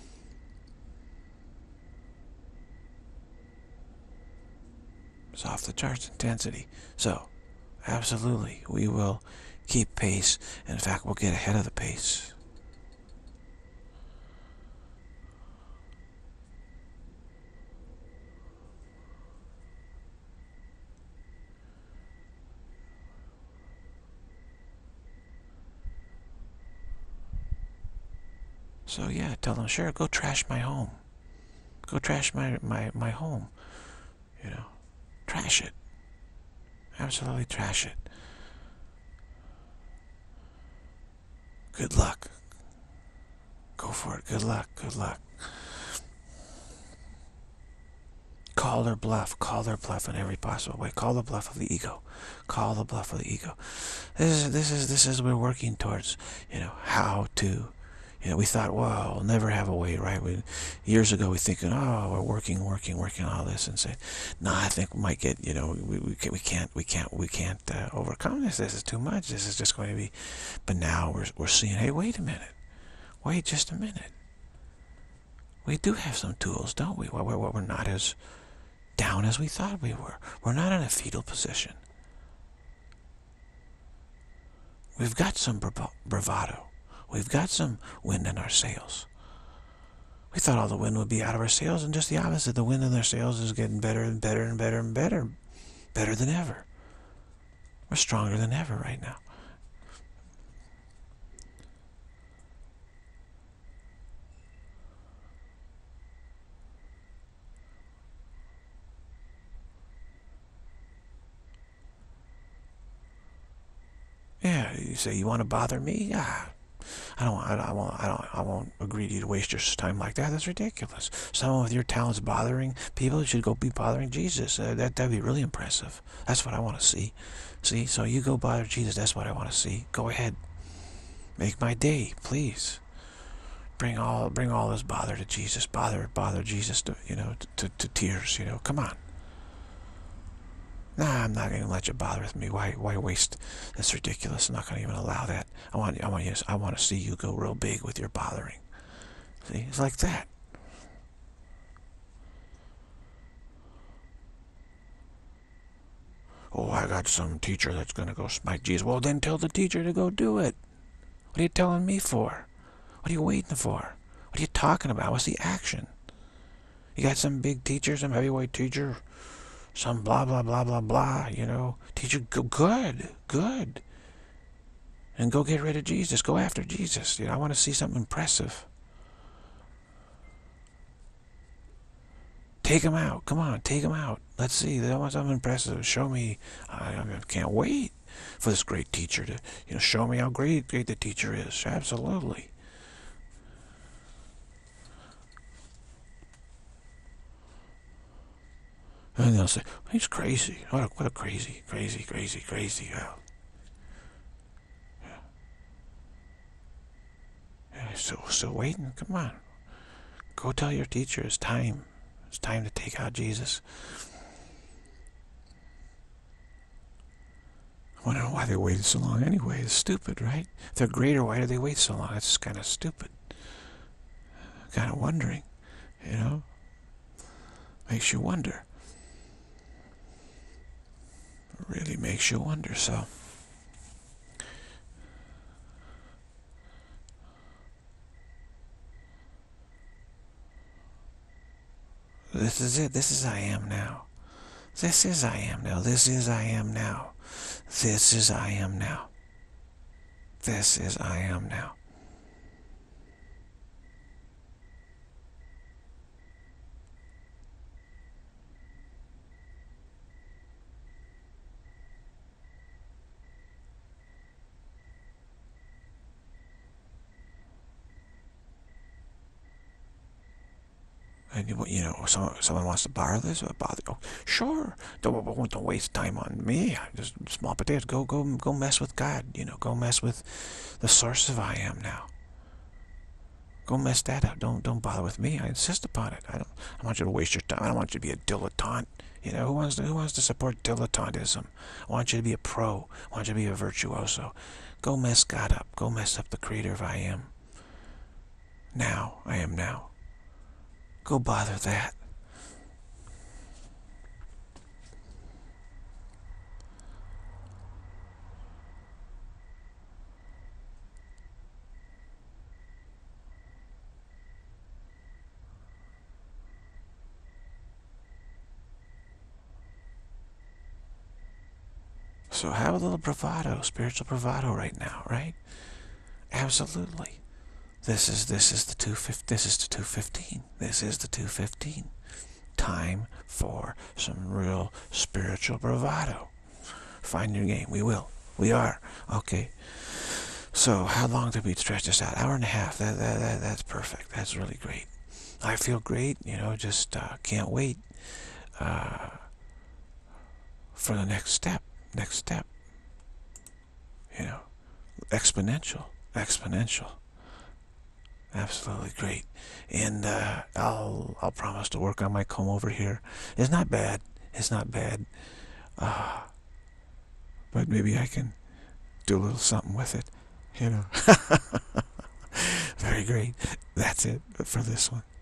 It's off the charts intensity. So, absolutely, we will keep pace. In fact, we'll get ahead of the pace. So yeah, tell them, sure, go trash my home. Go trash my, my, my home. You know, trash it. Absolutely trash it. Good luck. Go for it. Good luck. Good luck. Call their bluff. Call their bluff in every possible way. Call the bluff of the ego. Call the bluff of the ego. This is this is this is we're working towards. You know how to. You know, we thought, well, we'll never have a way, right? We, years ago, we thinking, oh, we're working, working, working on all this, and say, no, I think we might get, you know, we we, can, we can't, we can't, we can't uh, overcome this. This is too much. This is just going to be. But now we're we're seeing, hey, wait a minute, wait just a minute. We do have some tools, don't we? We're, we're, we're not as down as we thought we were. We're not in a fetal position. We've got some bravado. We've got some wind in our sails. We thought all the wind would be out of our sails, and just the opposite. The wind in our sails is getting better and better and better and better. Better than ever. We're stronger than ever right now. Yeah, you say, you want to bother me? Yeah. I don't, I, I won't, I don't, I won't agree to you to waste your time like that. That's ridiculous. Someone with your talents bothering people should go be bothering Jesus. Uh, that that'd be really impressive. That's what I want to see. See, so you go bother Jesus. That's what I want to see. Go ahead, make my day, please. Bring all, bring all this bother to Jesus. Bother, bother Jesus to, you know, to, to, to tears. You know, come on. Nah, I'm not going to let you bother with me. Why, why waste? That's ridiculous. I'm not going to even allow that. I want, I want you, I want to see you go real big with your bothering. See, it's like that. Oh, I got some teacher that's going to go smite Jesus. Well, then tell the teacher to go do it. What are you telling me for? What are you waiting for? What are you talking about? What's the action? You got some big teacher, some heavyweight teacher, some blah, blah, blah, blah, blah, you know. Teacher, go good, good. And go get rid of Jesus. Go after Jesus. You know, I want to see something impressive. Take him out. Come on, take him out. Let's see. I want something impressive. Show me. I, I can't wait for this great teacher to, you know, show me how great, great the teacher is. Absolutely. And they'll say, he's crazy. What a, what a crazy, crazy, crazy, crazy. Oh. Yeah. Yeah, still, still waiting? Come on. Go tell your teacher it's time. It's time to take out Jesus. I wonder why they waited so long anyway. It's stupid, right? If they're greater, why do they wait so long? It's kind of stupid. Kind of wondering, you know? Makes you wonder. Really makes you wonder. So this is it. This is I am now. This is I am now. This is I am now. This is I am now. This is I am now. And you know, someone, someone wants to borrow this or bother. Oh, sure. Don't don't waste time on me. Just small potatoes. Go go go mess with God. You know, go mess with the source of I am now. Go mess that up. Don't don't bother with me. I insist upon it. I don't. I want you to waste your time. I don't want you to be a dilettante. You know, who wants to who wants to support dilettantism? I want you to be a pro. I want you to be a virtuoso. Go mess God up. Go mess up the creator of I am. Now, I am now. Go bother that. So have a little bravado, spiritual bravado right now, right? Absolutely. This is this is the two fifty. This is the two fifteen. This is the two fifteen. Time for some real spiritual bravado. Find your game. We will. We are. Okay. So how long did we stretch this out? Hour and a half. That, that, that that's perfect. That's really great. I feel great. You know, just uh, can't wait uh, for the next step. Next step. You know, exponential. Exponential. Absolutely great. And uh, I'll I'll promise to work on my comb over here. It's not bad. It's not bad. Uh, but maybe I can do a little something with it. You know. Very great. That's it for this one.